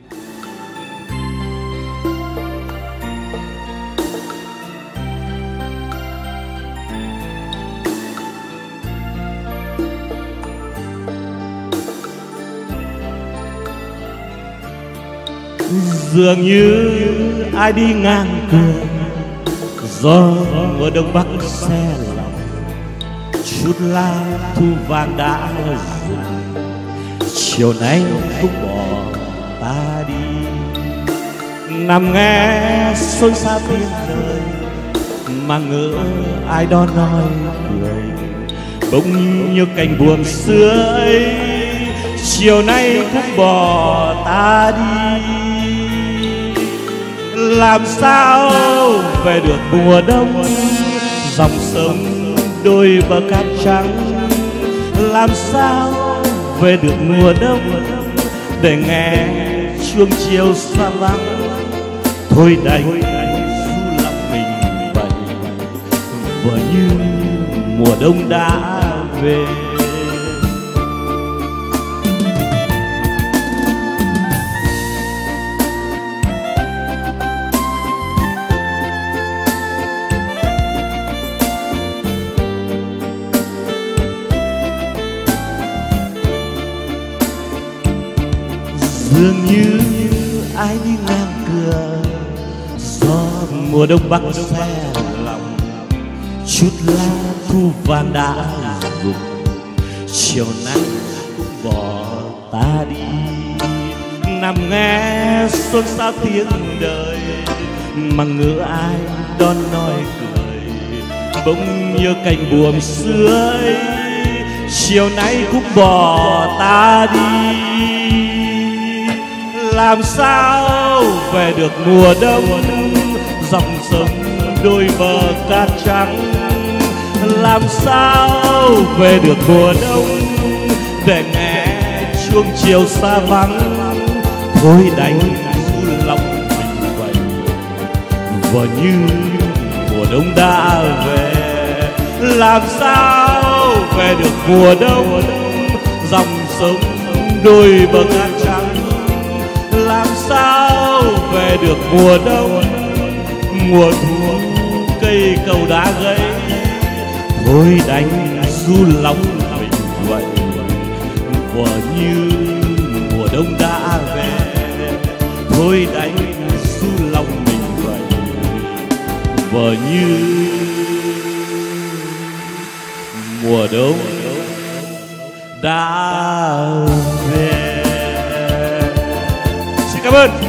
Dường như ai đi ngang đường, gió mùa đông bắc xe lòng, chút lá thu vàng đã rụng, chiều nay cũng bỏ ta đi. Nằm nghe xôn xao tiếng đời, mà ngỡ ai đó nói cười, bỗng như cành buồm xưa ấy, chiều nay cũng bỏ ta đi. Làm sao về được mùa đông, dòng sông đôi bờ cát trắng. Làm sao về được mùa đông, để nghe chuông chiều xa vắng. Thôi đành du lòng mình vậy, vừa như mùa đông đã về. dường như ai đi ngang cửa, gió mùa đông bắc xe lòng, chút lá thu vàng đã rụng, chiều nắng cũng bỏ ta đi. Nằm nghe xôn xao tiếng đời, mà ngỡ ai đón nói cười, bỗng nhớ cành buồm xưa ấy, chiều nay cũng bỏ ta đi. Làm sao về được mùa đông, dòng sông đôi bờ cát trắng. Làm sao về được mùa đông, để nghe chuông chiều xa vắng. Thôi đành du lòng mình vậy, và như mùa đông đã về. Làm sao về được mùa đông, dòng sông đôi bờ cát trắng. Làm sao về được mùa đông, mùa thu cây cầu đá gãy. Thôi đành du lòng mình vậy, và như mùa đông đã về. Thôi đành du lòng mình vậy, và như mùa đông đã về. Xin cảm ơn.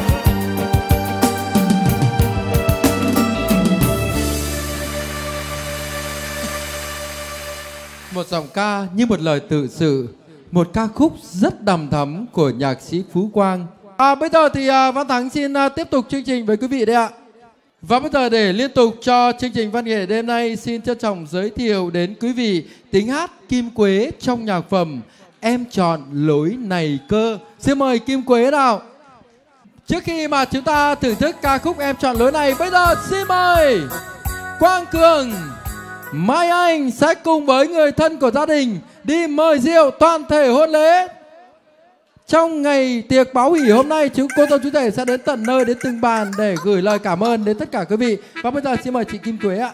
Một giọng ca như một lời tự sự, một ca khúc rất đằm thắm của nhạc sĩ Phú Quang. Bây giờ thì Văn Thắng xin tiếp tục chương trình với quý vị đây ạ. Và bây giờ để liên tục cho chương trình văn nghệ đêm nay, xin trân trọng giới thiệu đến quý vị tiếng hát Kim Quế trong nhạc phẩm Em Chọn Lối Này Cơ. Xin mời Kim Quế nào. Trước khi mà chúng ta thưởng thức ca khúc Em Chọn Lối Này, bây giờ xin mời Quang Cường, Mai Anh sẽ cùng với người thân của gia đình đi mời rượu toàn thể hôn lễ. Trong ngày tiệc báo hỷ hôm nay, cô dâu chú rể sẽ đến tận nơi, đến từng bàn để gửi lời cảm ơn đến tất cả quý vị. Và bây giờ xin mời chị Kim Quế ạ.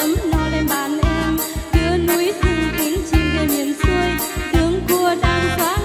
Đường cua đang gió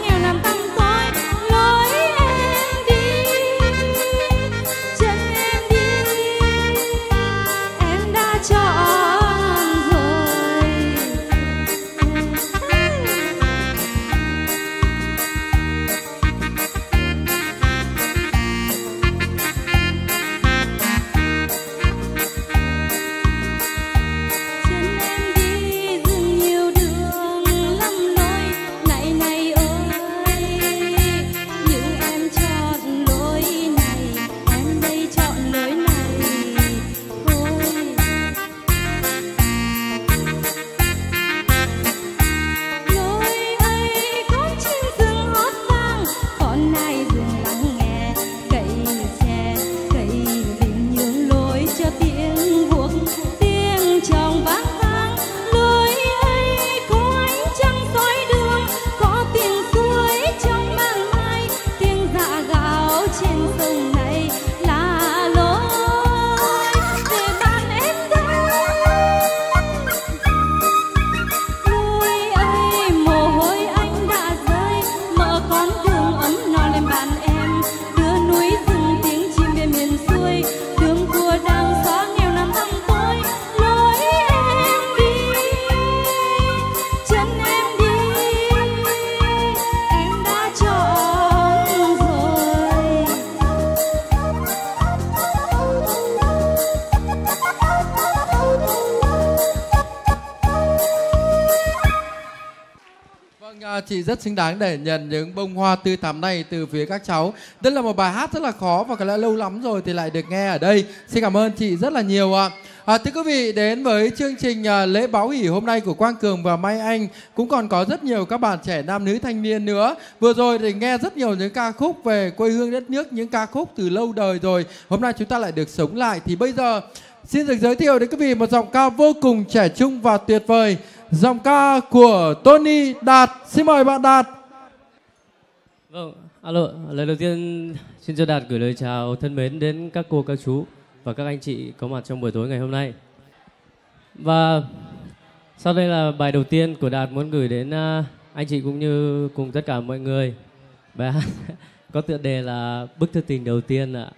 chị rất xứng đáng để nhận những bông hoa tươi thắm này từ phía các cháu. Đây là một bài hát rất là khó và có lẽ lâu lắm rồi thì lại được nghe ở đây. Xin cảm ơn chị rất là nhiều ạ. Thưa quý vị, đến với chương trình lễ báo hỷ hôm nay của Quang Cường và Mai Anh cũng còn có rất nhiều các bạn trẻ nam nữ thanh niên nữa. Vừa rồi thì nghe rất nhiều những ca khúc về quê hương đất nước, những ca khúc từ lâu đời rồi. Hôm nay chúng ta lại được sống lại. Thì bây giờ xin được giới thiệu đến quý vị một giọng ca vô cùng trẻ trung và tuyệt vời. Giọng ca của Tony Đạt. Xin mời bạn Đạt. Vâng, alo, lời đầu tiên xin cho Đạt gửi lời chào thân mến đến các cô, các chú và các anh chị có mặt trong buổi tối ngày hôm nay. Và sau đây là bài đầu tiên của Đạt muốn gửi đến anh chị cũng như cùng tất cả mọi người. Bài hát có tựa đề là Bức thư tình đầu tiên ạ.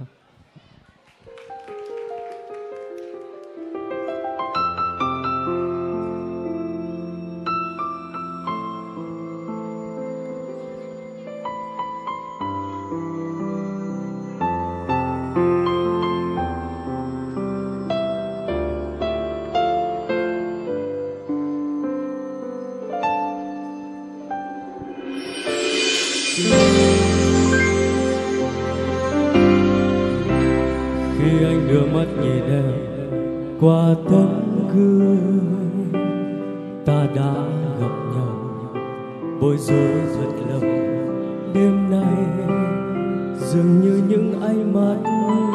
Khi anh đưa mắt nhìn em qua tấm gương, ta đã gặp nhau bối rối thật lòng. Đêm nay dường như những ánh mắt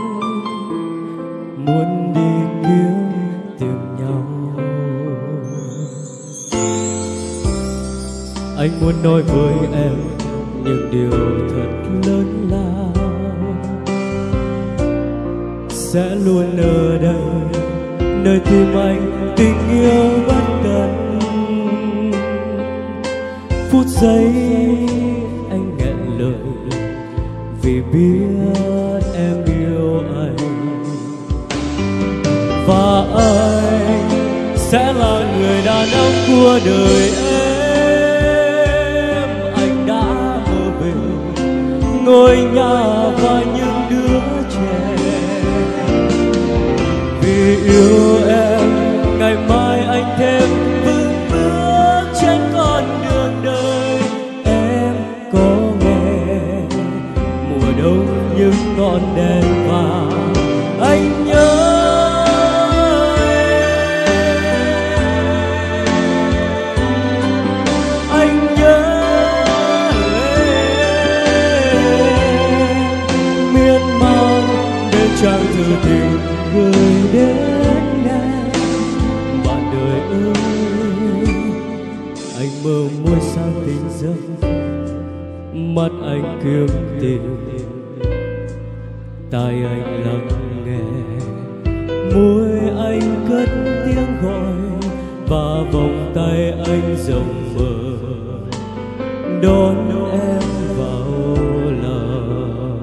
muốn đi tìm nhau. Anh muốn nói với em những điều thật lớn lao, sẽ luôn ở đây nơi tim anh tình yêu bất tận. Phút giây anh nghẹn lời vì biết em yêu anh, và anh sẽ là người đàn ông của đời em. Anh đã mơ về ngôi nhà và những đứa trẻ, vì yêu em ngày mai anh thêm vững bước trên con đường đời. Em có nghe mùa đông những ngọn đèn vàng, anh nhớ anh nhớ em. Miên man đến trang thư tình gửi đến em. Bạn đời ơi, anh mơ môi sao tình giấc, mắt anh kiếm tìm, tai anh lắng nghe, môi anh cất tiếng gọi, và vòng tay anh rộng mở đón em vào lòng.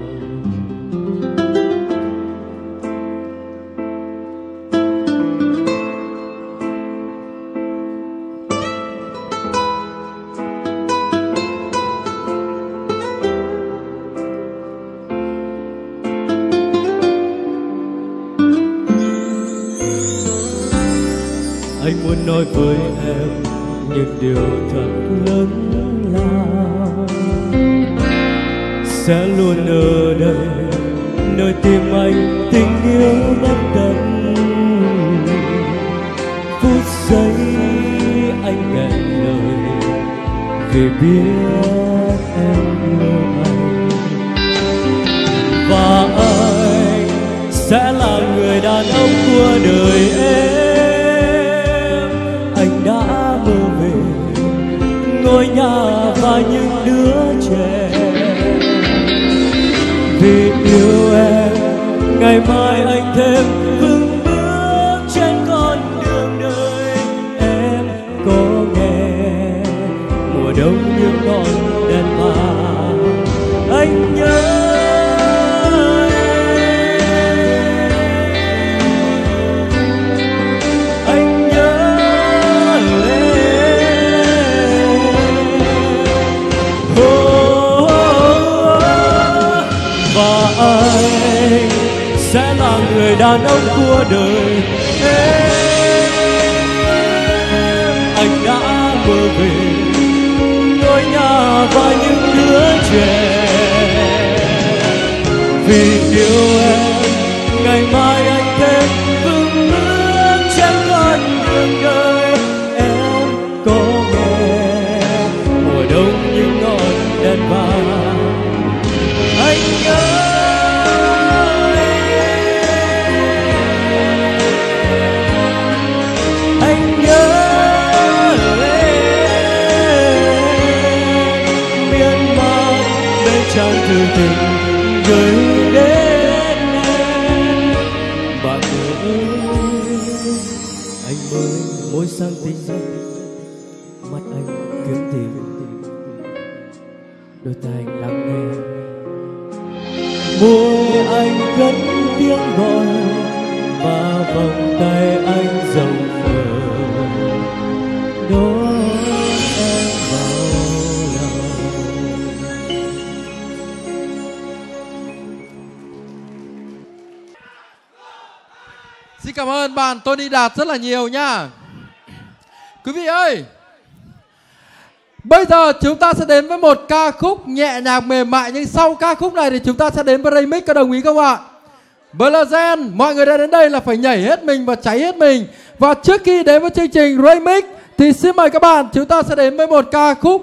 Anh muốn nói với em những điều thật lớn lao, sẽ luôn ở đây nơi tim anh tình yêu bất tận. Phút giây anh nghẹn lời vì biết em yêu anh, và anh sẽ là người đàn ông của đời em. Anh đã mơ về ngôi nhà và những đứa trẻ, vì yêu em ngày mai anh thêm vững bước trên con đường đời. Em có nghe mùa đông những ngọn đèn vàng, anh nhớ anh sẽ là người đàn ông của đời em. Anh đã mơ về những ngọn đèn vàng. Anh nhớ miên man bên trang thư tình gửi đến em. Bạn ơi, anh mới mỗi sáng tinh mắt anh kiếm tìm, đôi tai anh lắng nghe, môi anh cất tiếng gọi và vòng tay anh rộng mở đón em vào lòng. Xin cảm ơn bạn Tony Đạt rất là nhiều nha. Quý vị ơi, bây giờ chúng ta sẽ đến với một ca khúc nhẹ nhàng mềm mại, nhưng sau ca khúc này thì chúng ta sẽ đến với remix, có đồng ý không ạ? Blazen, mọi người đã đến đây là phải nhảy hết mình và cháy hết mình. Và trước khi đến với chương trình remix thì xin mời các bạn, chúng ta sẽ đến với một ca khúc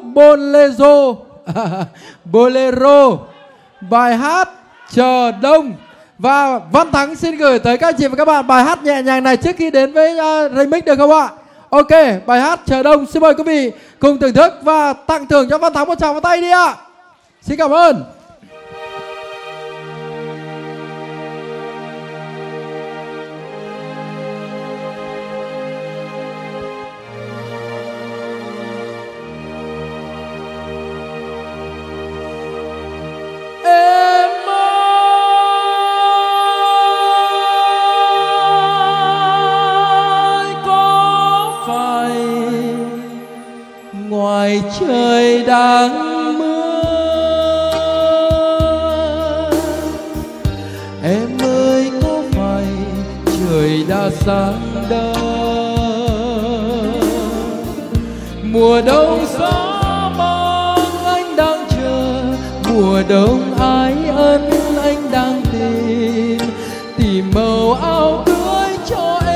Bolero, bài hát Chờ Đông. Và Văn Thắng xin gửi tới các anh chị và các bạn bài hát nhẹ nhàng này trước khi đến với remix được không ạ? Ok, bài hát Chờ Đông, xin mời quý vị cùng thưởng thức và tặng thưởng cho Văn Thắng một tràng vào tay đi ạ. Xin cảm ơn. Ngoài trời đang mưa, em ơi có phải trời đã sáng đâu? Mùa đông gió băng anh đang chờ, mùa đông ái ân anh đang tìm màu áo cưới cho em.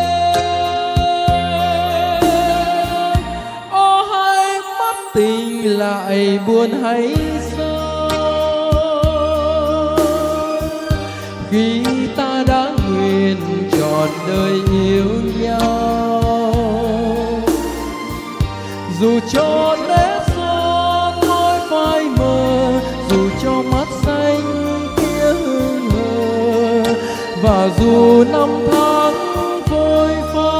Tình lại buồn hay sao khi ta đã nguyện trọn đời yêu nhau? Dù cho nét son môi phai mờ, dù cho mắt xanh kia hương hờ, và dù năm tháng phôi pha,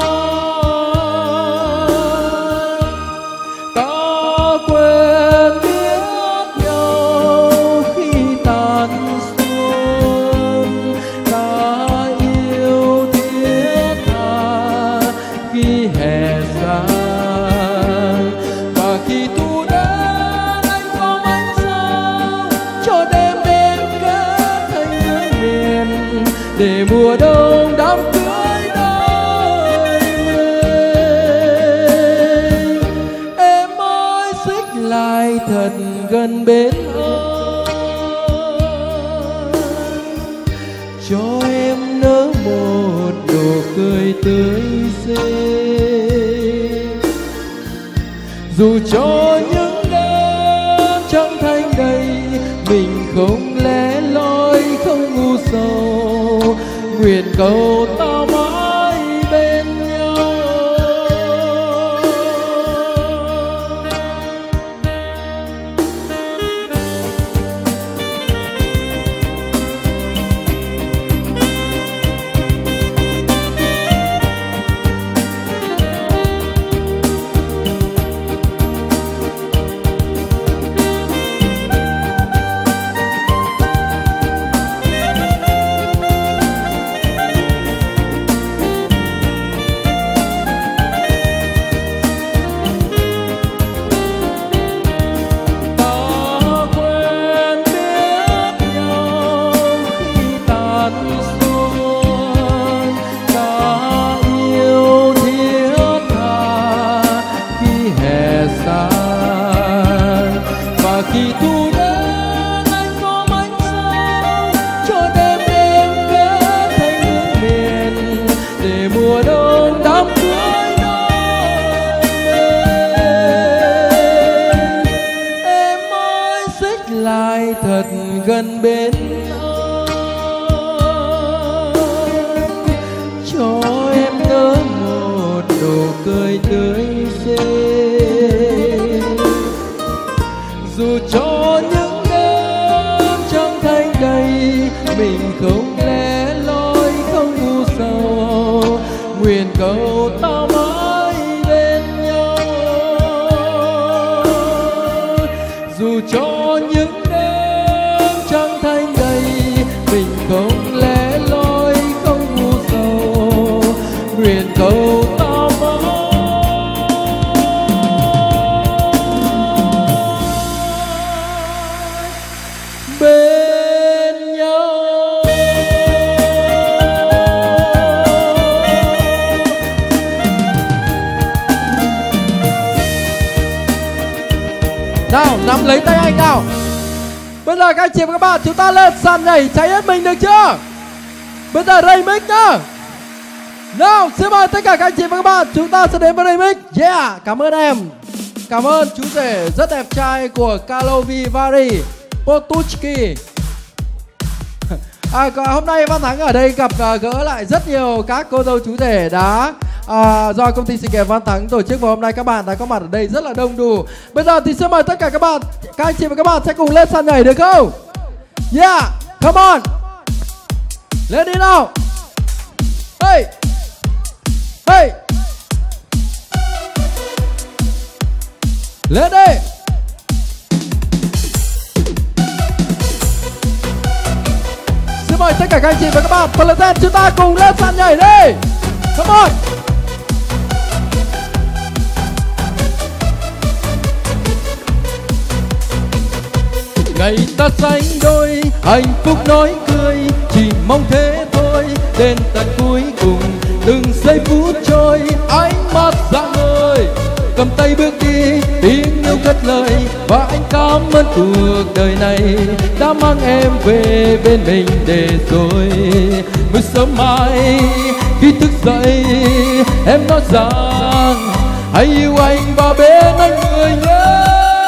quên biết nhau khi tàn xuân. Ta yêu thiết tha khi hè xa, và khi thu đến anh có ánh sao cho đêm đêm kết thành hương miền, để mùa đông đám cưới đôi mình. Em ơi xích lại thật gần bên anh, cho em nở một nụ cười tươi xinh. Dù cho những đêm trăng thanh đầy, mình không lẻ loi không ngu sầu, nguyện cầu ta mãi bên nhau. lại thật gần bên nhau, cho em nở một nụ cười tươi xinh. Dù cho những đêm trăng thanh đầy, mình không lẻ loi không u sầu, nguyện cầu ta mãi bên nhau. Dù cho những đêm trăng thanh đầy, mình không lẻ loi không u sầu, nguyện cầu ta bên nhau. Nào, nắm lấy tay anh nào. Bây giờ các anh chị và các bạn, chúng ta lên sàn nhảy cháy hết mình được chưa? Bây giờ remix nhá. Nào, xin mời tất cả các anh chị và các bạn, chúng ta sẽ đến với remix. Yeah, cảm ơn em. Cảm ơn chú rể rất đẹp trai của Karlovy Vary, Potuchki. Hôm nay Văn Thắng ở đây gặp gỡ lại rất nhiều các cô dâu chú rể đã do công ty sự kiện Văn Thắng tổ chức, và hôm nay các bạn đã có mặt ở đây rất là đông đủ. Bây giờ thì xin mời tất cả các bạn, các anh chị và các bạn sẽ cùng lên sàn nhảy được không? Yeah, come on, lên đi nào. Hey, hey, lên đi. Xin mời tất cả các anh chị và các bạn, Plazen, chúng ta cùng lên sàn nhảy đi. Come on. Ngày ta sánh đôi, hạnh phúc nói cười, chỉ mong thế thôi. Đến tận cuối cùng, từng giây phút trôi, ánh mắt rạng ngời, cầm tay bước đi, tiếng yêu cất lời. Và anh cảm ơn cuộc đời này đã mang em về bên mình để rồi mới sớm mai khi thức dậy em nói rằng hãy yêu anh và bên anh người nhớ.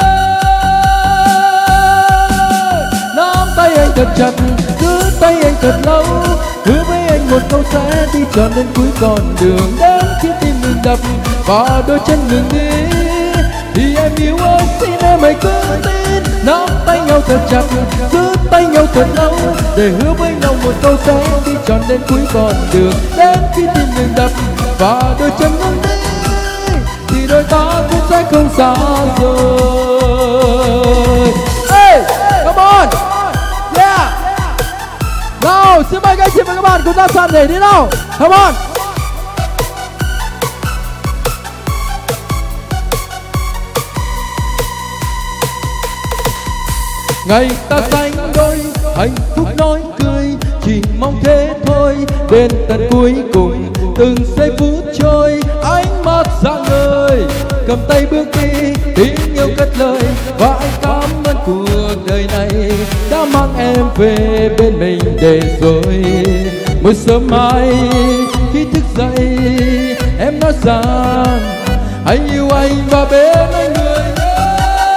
Nắm tay anh thật chặt, giữ tay anh thật lâu, hứa với anh một câu sẽ đi trọn đến cuối con đường. Đến khi tim ngừng đập và đôi chân ngừng đi, thì em yêu anh, xin em hãy cứ tin. Nắm tay nhau thật chặt, giữ tay nhau thật lâu, để hứa với nhau một câu sẽ đi trọn đến cuối con đường. Đến khi tim ngừng đập và đôi chân ngừng đi, thì đôi ta cũng sẽ không xa rồi. Hey, come on, yeah. Nào, xin mời các anh chị và các bạn cùng ra sàn nhảy đi nào. Come on. Ngày ta sánh đôi, hạnh phúc nói cười, chỉ mong thế thôi. Đến tận cuối cùng, từng giây phút trôi, ánh mắt rạng ngời, cầm tay bước đi, tiếng yêu cất lời. Và anh cảm ơn cuộc đời này đã mang em về bên mình để rồi mỗi sớm mai khi thức dậy em nói rằng hãy yêu anh và bên anh người nhớ.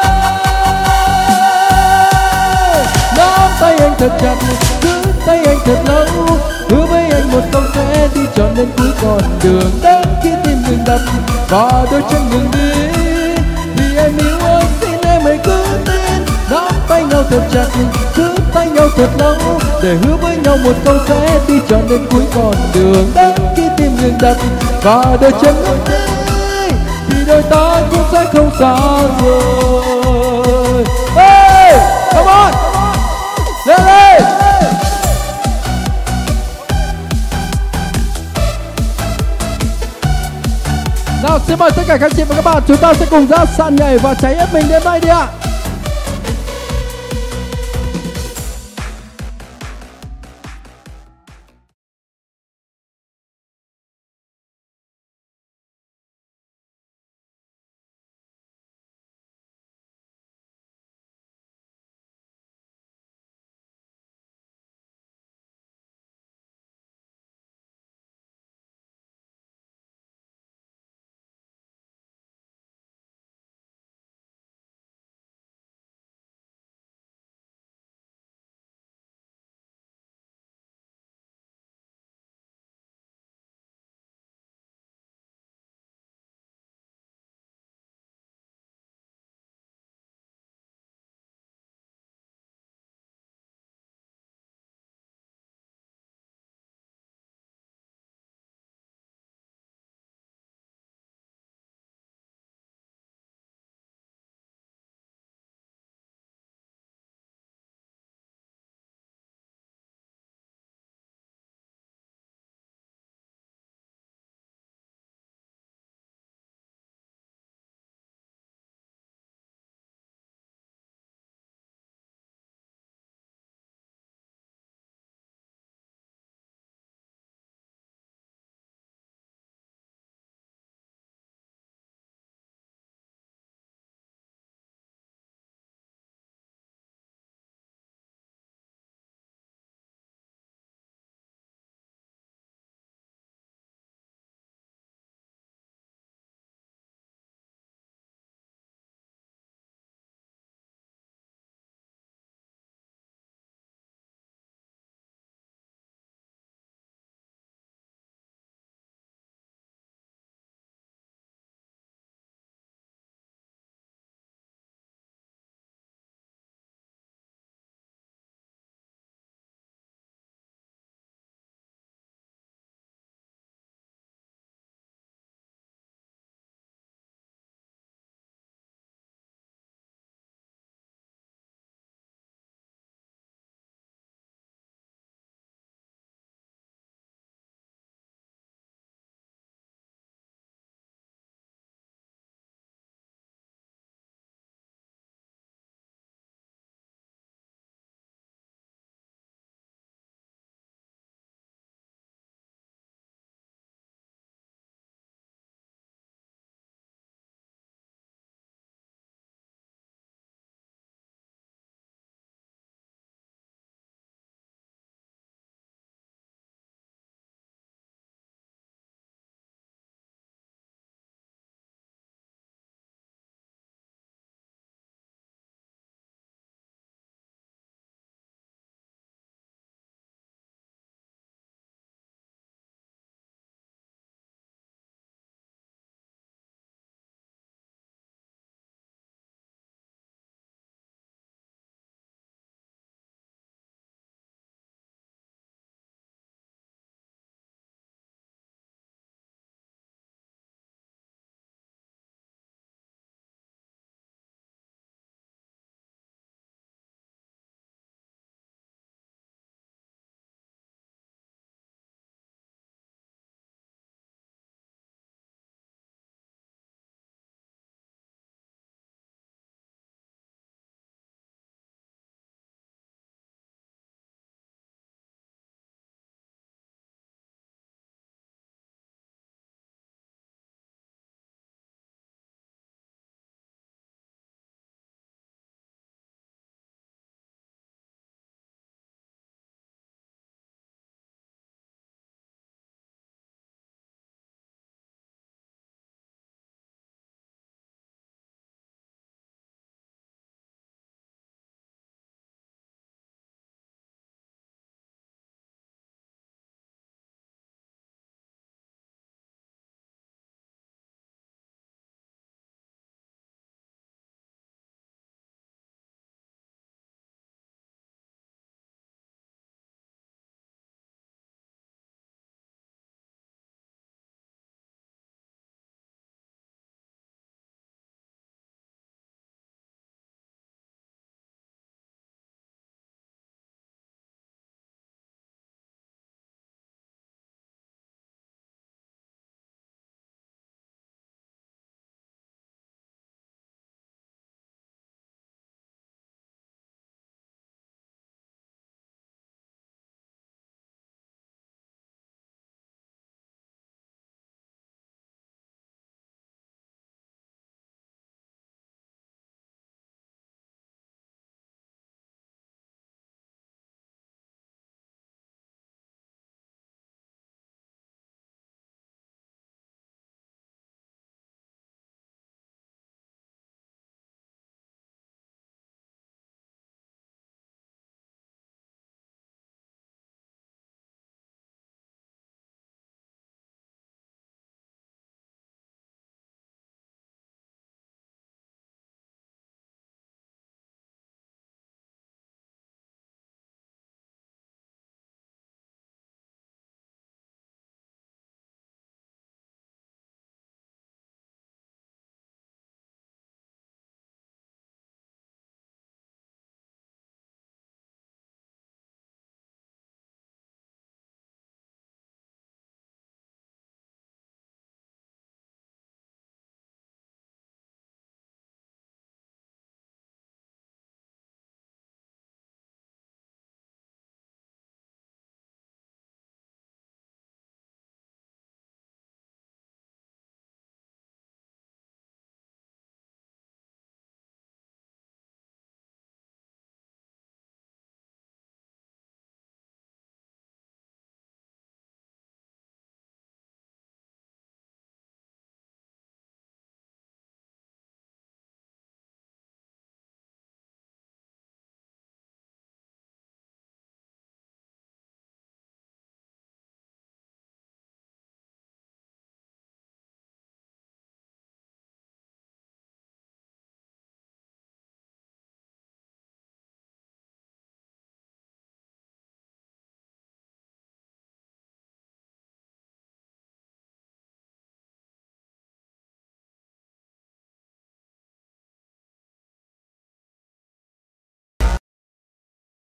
Nắm tay anh thật chặt, giữ tay anh thật lâu, hứa với anh một câu sẽ đi trọn đến cuối con đường. Đến khi tim ngừng đập và đôi chân ngừng đi, vì em yêu anh, xin em hãy cứ tin. Nắm tay nhau thật chặt, giữ tay nhau thật lâu, để hứa với nhau một câu sẽ đi trọn đến cuối con đường. Đến khi tim ngừng đập và đôi chân ngừng đi, thì đôi ta cũng sẽ không xa rồi. Hey, come on, lên lên. Nào, xin mời tất cả các chị và các bạn, chúng ta sẽ cùng ra sàn nhảy và cháy hết mình đêm nay đi ạ.